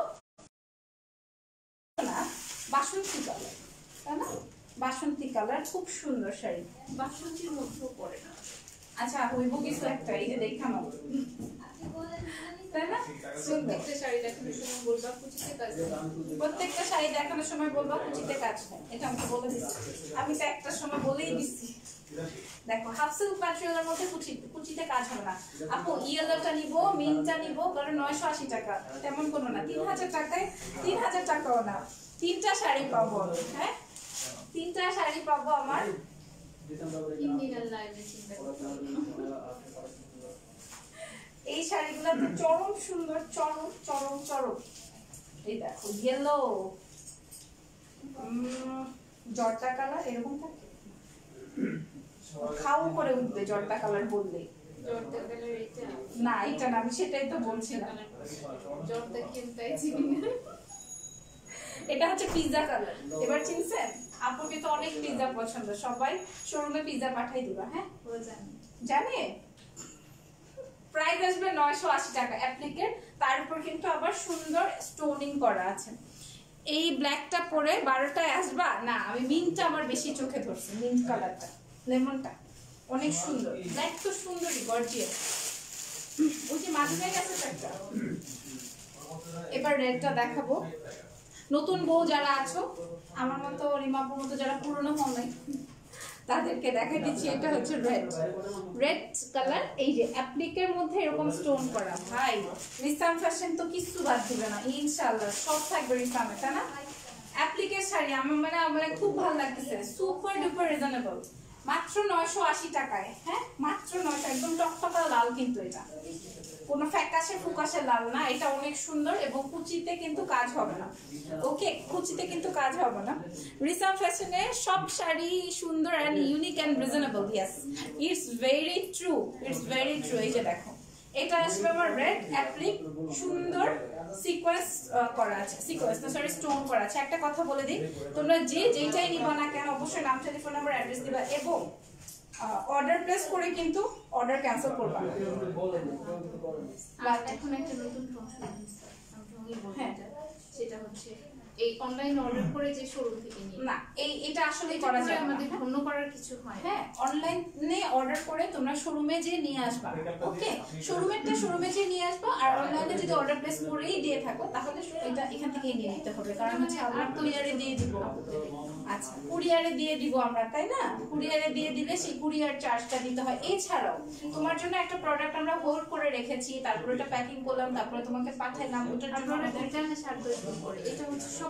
না, বাসন্তী কালার, তাই না? বাসন্তী কালার, খুব সুন্দর শাড়ি। বাসন্তীর মধ্যেও পড়ে না। আচ্ছা হইব কিছু একটা, এই যে দেখানো, তাই না? সুন্দর। প্রত্যেকটা শাড়ি দেখানোর সময় বলবা কুচিতে কাজ নেই। প্রত্যেকটা শাড়ি দেখানোর সময় বলবা কুচিতে কাজ নেই, এটা আমাকে বলে দিচ্ছি। আমি তো একটা সময় বলেই দিচ্ছি। দেখো হাফ সিল্ক ম্যাটেরিয়ালের মধ্যে কুচিতে কাজ হবে না। আপু ইয়েলোটা নিব, মিন্টটা নিব, কারণ 980 টাকা তেমন কোনো না। 3000 টাকায়, 3000 টাকাও না, 3টা শাড়ি পাবো। হ্যাঁ 3টা শাড়ি পাবো আমার। ইন্ডিয়ান লাইভে চিন্তা করতে হবে। এই শাড়িগুলো তো চরম সুন্দর, চরম চরম চরম। এই দেখো ইয়েলো, জর্দা কালার এরকম থাকে, খাও করে উঠবে জর্দা কালার বললে। জর্দা কালার এটা না এটা না, আমি সেটাই তো বলছি না। জর্দা কেমটাই চিনি না। এটা হচ্ছে পিজা কালার। এবার চিনছেন? আপুকে তো অনেক পিজা পছন্দ, সবাই শোরুমে পিজা পাঠাই দিবা। হ্যাঁ ও জানি। জানে। প্রাইস আসবে 980 টাকা অ্যাপ্লিকের, তার উপর কিন্তু আবার সুন্দর স্টোনিং করা আছে। এই ব্ল্যাকটা পরে 12টায় আসবা না, আমি মিন্টটা আমার বেশি চোখে ধরছে, মিন্ট কালারটা, লেমনটা অনেক সুন্দর। ব্ল্যাক তো সুন্দরই, গর্জিয়াস। ওই যে মাঝখানে আছে একটা। এবার রেডটা দেখাবো। নতুন বউ যারা আছো, আমার মতো রিমাপুর মতো যারা পুরনো হন নাই, তাদেরকে দেখাই দিচ্ছি। এটা হচ্ছে রেড, রেড কালার। এই যে অ্যাপ্লিকের মধ্যে এরকম স্টোন করা। ভাই রিসাম ফ্যাশন তো কিছু বাদ দিবে না ইনশাআল্লাহ, সব থাকবে রিসামে, তাই না? অ্যাপ্লিকের শাড়ি আমার মানে খুব ভালো লাগতেছে, সুপার ডুপার রিজনেবল, মাত্র 980 টাকায়। হ্যাঁ মাত্র 900, একদম টকটকা লাল, কিন্তু এটা কোনো ফ্যাকাশে ফুকাশে লাল না। এটা অনেক সুন্দর, এবং কুচিতে কিন্তু কাজ হবে না। ওকে, কুচিতে কিন্তু কাজ হবে না। রিসাম ফ্যাশনের সব শাড়ি সুন্দর and unique and reasonable. Yes, it's very true, it's very true. এই যে দেখো, এটা আসবে আমার রেড অ্যাপ্লিক, সুন্দর সিকোয়েন্স করা আছে, সিকোয়েন্স না সরি স্টোন করা আছে। একটা কথা বলে দিই, তোমরা যে যেটাই নিবা না কেন অবশ্যই নাম, টেলিফোন নাম্বার, অ্যাড্রেস দিবা, এবং অর্ডার প্লেস করে কিন্তু অর্ডার ক্যান্সেল করবা। আর এখন একটা নতুন ফাংশন আছে, আমি তোমাকে বলতে, সেটা হচ্ছে এই অনলাইন অর্ডার করে যে শোরুম থেকে নিয়ে না, এটা আসলে করা যায় আমাদের ধন্য করার কিছু হয়। হ্যাঁ, অনলাইনে অর্ডার করে তোমরা শোরুমে যে নিয়ে আসবা, ওকে? শোরুমে যে নিয়ে আসবা, আর অনলাইনে যদি অর্ডার প্লেস করেই দিয়ে থাকো তাহলে এটা এখান থেকেই নিয়ে নিতে হবে, কারণ হচ্ছে আমরা কুরিয়ারে দিয়ে দিব। আচ্ছা, কুরিয়ারে দিয়ে দিব আমরা, তাই না? কুরিয়ারে দিয়ে দিলে সেই কুরিয়ার চার্জটা দিতে হয়। এছাড়াও তোমার জন্য একটা প্রোডাক্ট আমরা হোল্ড করে রেখেছি, তারপরে এটা প্যাকিং করলাম, তারপরে তোমাকে পাঠাইলাম, ওটার জন্য এটা হচ্ছে সব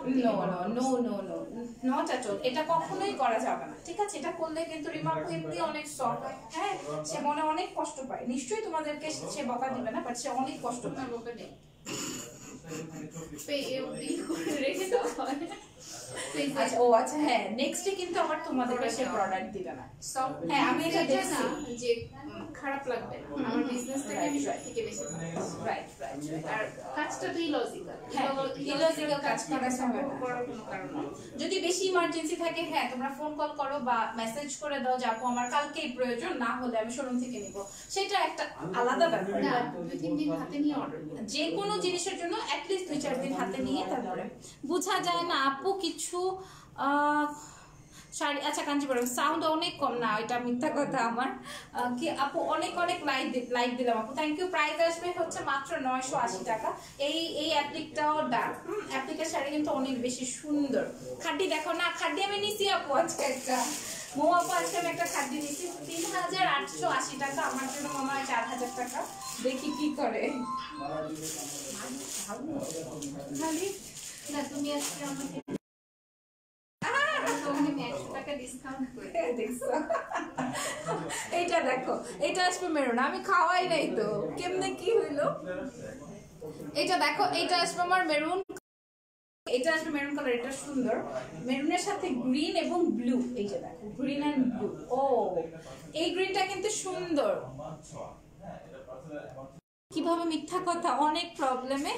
নট এট অল, এটা কখনোই করা যাবে না, ঠিক আছে? এটা করলে কিন্তু রিমার্ক এমনি অনেক শর্ট হয়, হ্যাঁ, সে মনে অনেক কষ্ট পায়। নিশ্চয়ই তোমাদেরকে সে বকা দিবে না, বাট সে অনেক কষ্ট পায়। বকা নেই, রেখে দেওয়া হয়। আচ্ছা, ও আচ্ছা, হ্যাঁ, নেক্সটে কিন্তু আবার তোমাদেরকে সে প্রোডাক্ট দিবে না। হ্যাঁ, আমি এটা দেখছি যে খারাপ লাগবে না, আমার বিজনেসটা আমি সব থেকে বেশি রাইট। আর কাজটা তো ইলজিক্যাল, ইলজিক্যাল কাজ করার কোনো কারণ নেই। যদি বেশি ইমার্জেন্সি থাকে, হ্যাঁ, তোমরা ফোন কল করো বা মেসেজ করে দাও যে আপু আমার কালকেই প্রয়োজন, না হলে আমি শোরুম থেকে নিব, সেটা একটা আলাদা ব্যাপার। না, 2-3 দিন হাতে নিয়ে অর্ডার যে কোনো জিনিসের জন্য অ্যাটলিস্ট 2-4 দিন হাতে নিয়ে তারপরে বোঝা যায় না আপু কিছু শাড়ি। আচ্ছা, কাঞ্জিপুরম সাউন্ড অনেক কম, না এটা মিথ্যা কথা আমার। কি আপু অনেক লাইক দিলাম আপু, থ্যাংক ইউ। প্রাইস আসবে হচ্ছে মাত্র 980 টাকা। এই অ্যাপ্লিকটাও ডার্ক, অ্যাপ্লিকের শাড়ি কিন্তু অনেক বেশি সুন্দর। খাড্ডি দেখো না, খাড্ডি আমি নিছি আপু আজকে একটা, মৌ আপু আজকে আমি একটা খাড্ডি নিছি 3880 টাকা, আমার জন্য মনে হয় 4000 টাকা। দেখি কি করে। খালি না, তুমি আজকে আমাকে এইটা দেখো, এটা আসবে মেরুন, আমি খাওয়াই নাই তো, কেমনে কি হইলো? এটা দেখো, এটা আসবে আমার মেরুন, এটা আসবে মেরুন কালার, এটা সুন্দর, মেরুনের সাথে গ্রিন এবং ব্লু। এই যে দেখো, গ্রিন এন্ড ব্লু। ও, এই গ্রিনটা কিন্তু সুন্দর। কিভাবে মিথ্যা কথা, অনেক প্রবলেমে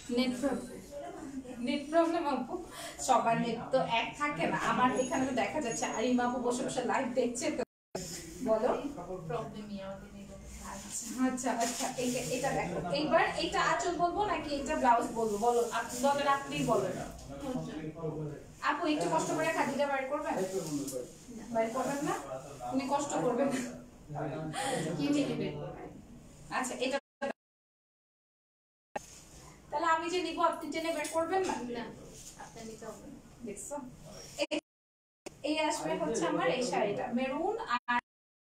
নেট প্রবলেম আপু, সবার নেট তো এক থাকে না। আমার এখানে তো দেখা যাচ্ছে আরিমা আপু বসে বসে লাইভ দেখছে, তো বলো প্রবলেমই আমাদের নেই। আচ্ছা, এটা দেখো, এইবার এটা আঁচল বলবো নাকি এটা ব্লাউজ বলবো? বলো, আপনি বলেন, আপনিই বলেন। আপু একটু কষ্ট করে খাদিটা বাইর করবেন? বাইর করবেন না, উনি কষ্ট করবেন। আচ্ছা, এটা তাহলে আমি যে নিব আপনি টেনে বের করবেন না? না, আপনার নিতে হবে না। দেখছো, এই আসবে হচ্ছে আমার এই শাড়িটা মেরুন আর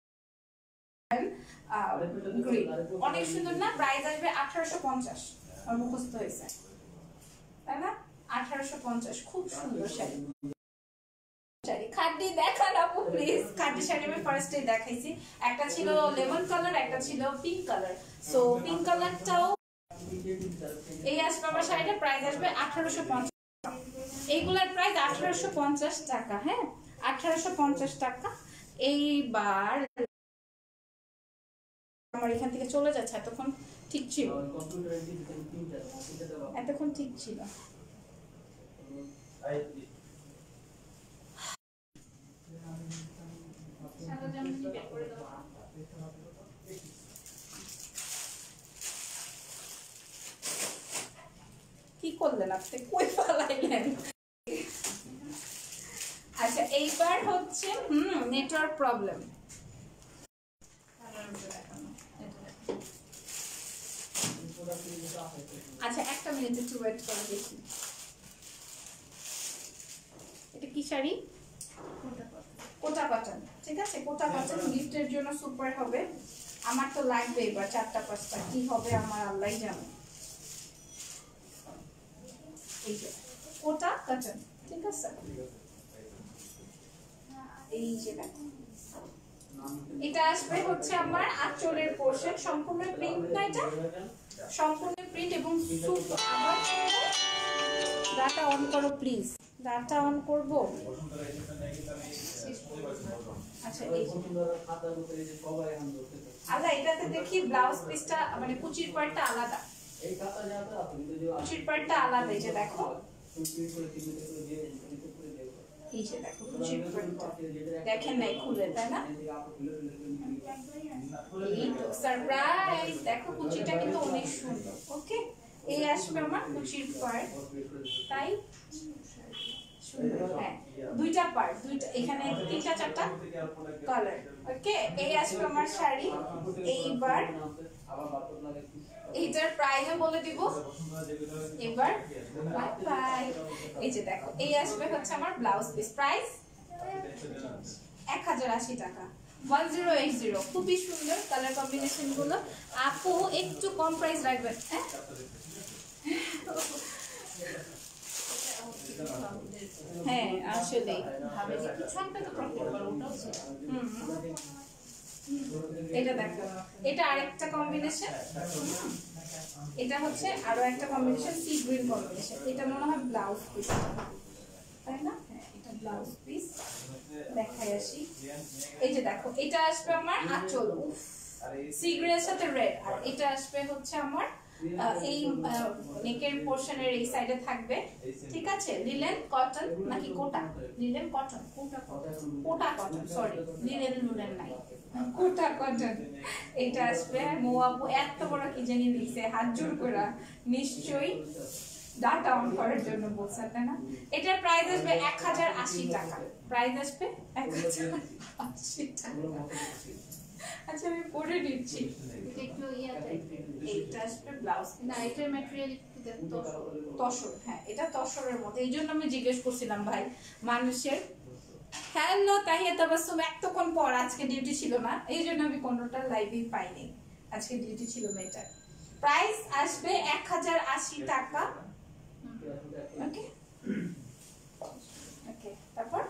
গ্রিন, অনেক সুন্দর না? প্রাইস আসবে 1850, আর মুখস্থ হয়েছে, তাই না? 1850, খুব সুন্দর শাড়ি। খাড্ডি দেখান আপু প্লিজ। খাড্ডি শাড়ি আমি ফার্স্টে দেখাইছি, একটা ছিল লেমন কালার, একটা ছিল পিঙ্ক কালার। সো পিঙ্ক কালারটাও এই আসবে আমার শাড়িটা, প্রাইস আসবে 1850। এইগুলার প্রাইস 1850 টাকা, হ্যাঁ, 1850 টাকা। এইবার আমার এখান থেকে চলে যাচ্ছে, এতক্ষণ ঠিক ছিল, এতক্ষণ ঠিক ছিল। কি করলেন আপনি, কই পালাইলেন? আচ্ছা, এইবার হচ্ছে নেটওয়ার্ক প্রবলেম। আচ্ছা, একটা মিনিট একটু ওয়েট করে দেখি। এটা কি শাড়ি? কোটা কটন, ঠিক আছে, কোটা কটন গিফটের জন্য সুপার হবে। আমার তো লাগবে এবার 4টা-5টা, কি হবে আমার আল্লাহই জানে। এই যে কোটা কটন, ঠিক আছে, এই যে দেখো, এটা আসবে হচ্ছে আমার আঁচলের পোরশন, সম্পূর্ণ প্রিন্ট না, এটা সম্পূর্ণ প্রিন্ট এবং সুপার। আবার ডাটা অন করো প্লিজ, ডাটা অন করব। আচ্ছা, আচ্ছা, এটাতে দেখি ব্লাউজ পিসটা মানে কুচির পার্টটা আলাদা, কুচির পার্টটা আলাদা। এই যে দেখো, এই যে দেখো কুচির পার্টটা, দেখেন নাই খুলে, তাই না? এই তো সারপ্রাইজ, দেখো কুচিটা কিন্তু অনেক সুন্দর। ওকে, এই এই আসবে আমার কুচির পার্ট, তাই সুন্দর। হ্যাঁ, দুইটা পার্ট, দুইটা এখানে 3টা 4টা কালার। ওকে, এই আসবে আমার শাড়ি। এইবার এইটার প্রাইসও বলে দিব এবার। বাই। এই যে দেখো, এই আসবে হচ্ছে আমার ব্লাউজ পিস, প্রাইস 1080 টাকা, 1080। খুবই সুন্দর কালার কম্বিনেশন গুলো। আপু একটু কম প্রাইস রাখবেন। হ্যাঁ আসলে এটা দেখো, এটা আরেকটা কম্বিনেশন, এটা হচ্ছে আরো একটা কম্বিনেশন, সি গ্রিন কম্বিনেশন। এটা মনে হয় ব্লাউজ পিস, তাই না? হ্যাঁ, এটা ব্লাউজ পিস। দেখাই আসি। এই যে দেখো, এটা আসবে আমার আঁচল, সি গ্রিনের সাথে রেড। আর এটা আসবে হচ্ছে আমার এই নেকের পোরশনের এই সাইডে থাকবে, ঠিক আছে? লিলেন কটন নাকি Kota? Linen cotton, Kota cotton, sorry linen লুলেন নাই, কোটা কটন। এটা আসবে। মোয়াপু এত বড় কি জানি দিছে, হাত জোর করে নিশ্চয়ই ডাটা অন করার জন্য বলছে, তাই না? এটার প্রাইস আসবে 1080 টাকা, প্রাইস আসবে 1080 টাকা। আচ্ছা, আমি পরে দিচ্ছি। একটু ইয়াতে এইটা আসবে ব্লাউজ, না এটার ম্যাটেরিয়াল একটু তসর। হ্যাঁ, এটা তসরের মতো, এই জন্য আমি জিজ্ঞেস করছিলাম ভাই মানুষের। হ্যালো তাহিয়া তাবাসসুম, এতক্ষণ পর, আজকে ডিউটি ছিল না, এই জন্য আমি কোনোটা লাইভই পাইনি, আজকে ডিউটি ছিল মেয়েটার। প্রাইস আসবে 1080 টাকা। ওকে ওকে, তারপর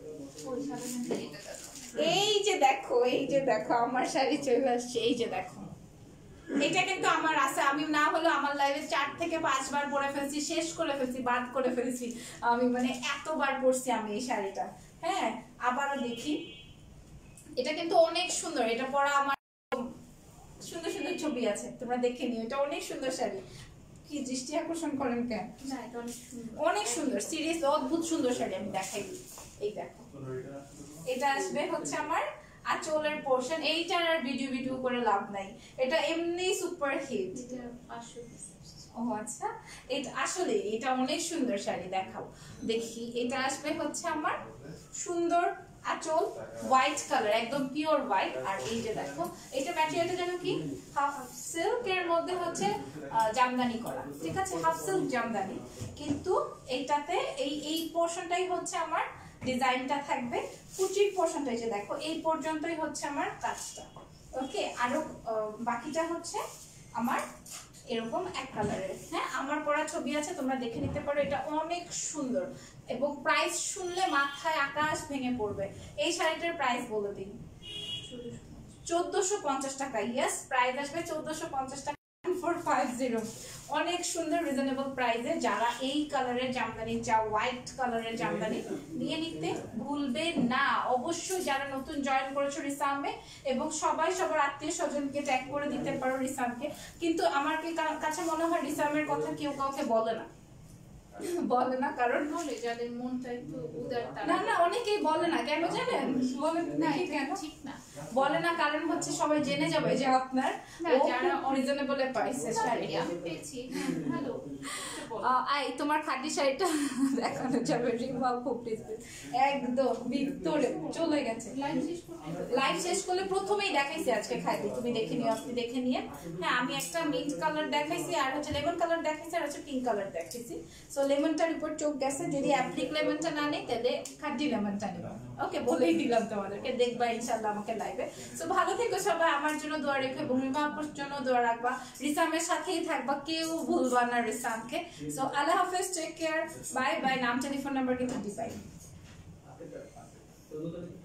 এই যে দেখো, এই যে দেখো আমার শাড়ি চলে আসছে। এই যে দেখো, এটা কিন্তু আমার আছে, আমি না হলো আমার লাইভে 4 থেকে 5 বার পরে ফেলছি, শেষ করে ফেলছি, বাদ করে ফেলছি আমি, মানে এতবার পরছি আমি এই শাড়িটা। হ্যাঁ, আবারও দেখি। এটা কিন্তু অনেক সুন্দর, এটা পরা আমার সুন্দর সুন্দর ছবি আছে, তোমরা দেখে নিও। এটা অনেক সুন্দর শাড়ি। কি দৃষ্টি আকর্ষণ করেন কেন? না এটা অনেক সুন্দর, অনেক সুন্দর, সিরিয়াস অদ্ভুত সুন্দর শাড়ি। আমি দেখাই দিই, এই দেখো, এটা আসবে হচ্ছে আমার আঁচলের পোরশন। এইটার আর ভিডিও করে লাভ নাই, এটা এমনি সুপার হিট। এটা 500 পিস। ও আচ্ছা, এটা আসলে এটা অনেক সুন্দর শাড়ি। দেখাও দেখি। এটা আসবে হচ্ছে আমার সুন্দর আঁচল, হোয়াইট কালার, একদম পিওর হোয়াইট। আর এই যে দেখো, এটা ম্যাটেরিয়ালটা যেন কি হাফ সিল্কের মধ্যে হচ্ছে জামদানি করা, ঠিক আছে? হাফ সিল্ক জামদানি, কিন্তু এইটাতে এই পোরশনটাই হচ্ছে আমার ডিজাইনটা থাকবে। কুচির পোরশনটা এই যে দেখো, এই পর্যন্তই হচ্ছে আমার কাজটা। ওকে, আরো বাকিটা হচ্ছে আমার এরকম এক কালারের। হ্যাঁ, আমার পরা ছবি আছে, তোমরা দেখে নিতে পারো। এটা অনেক সুন্দর এবং প্রাইস শুনলে মাথায় আকাশ ভেঙে পড়বে। এই শাড়িটার প্রাইস বলে দিই, 1450 টাকা। ইয়েস, প্রাইস আসবে 1450 টাকা। 450, অনেক সুন্দর রিজনেবল প্রাইসে। যারা এই কালারের জামদানি চাও, হোয়াইট কালারের জামদানি, নিয়ে নিতে ভুলবে না অবশ্যই। যারা নতুন জয়েন করেছো রিসামে, এবং সবাই সবার আত্মীয় স্বজনকে ট্যাগ করে দিতে পারো রিসামকে। কিন্তু আমার কাছে মনে হয় রিসামের কথা কেউ কাউকে বলে না, বলে না, কারণ বলে যাদের মনটা একটু উদার, না না, অনেকেই বলে না। কেন জানেন? বলে না, কেন ঠিক না বলে না? কারণ হচ্ছে সবাই জেনে যাবে যে আপনার যারা রিজনেবল প্রাইসে শাড়ি আমি পেয়েছি। হ্যালো, আই তোমার খাদি শাড়িটা দেখানো যাবে? রিমা প্লিজ, একদম ভিতরে চলে গেছে। লাইভ শেষ করলে প্রথমেই দেখাইছি আজকে খাদি, তুমি দেখে নিও, আপনি দেখে নিয়ে। হ্যাঁ, আমি একটা মিন্ট কালার দেখাইছি, আর হচ্ছে লেমন কালার দেখাইছি, আর হচ্ছে পিঙ্ক কালার দেখাইছি। সো লেমনটার উপর চোখ গেছে, যদি অ্যাপ্লিক লেমনটা না নেই তাহলে খাদি লেমনটা নেব। ওকে, বলেই দিলাম তোমাদেরকে, দেখবা ইনশাআল্লাহ আমাকে লাইভে। সো ভালো থেকো সবাই, আমার জন্য দোয়া রেখো এবং রিমার জন্য দোয়া রাখবা। রিসামের সাথেই থাকবা, কেউ ভুলবা না রিসামকে। সো আল্লাহ হাফেজ, টেক কেয়ার, বাই বাই। নাম টেলিফোন নাম্বার কিন্তু দিবাই।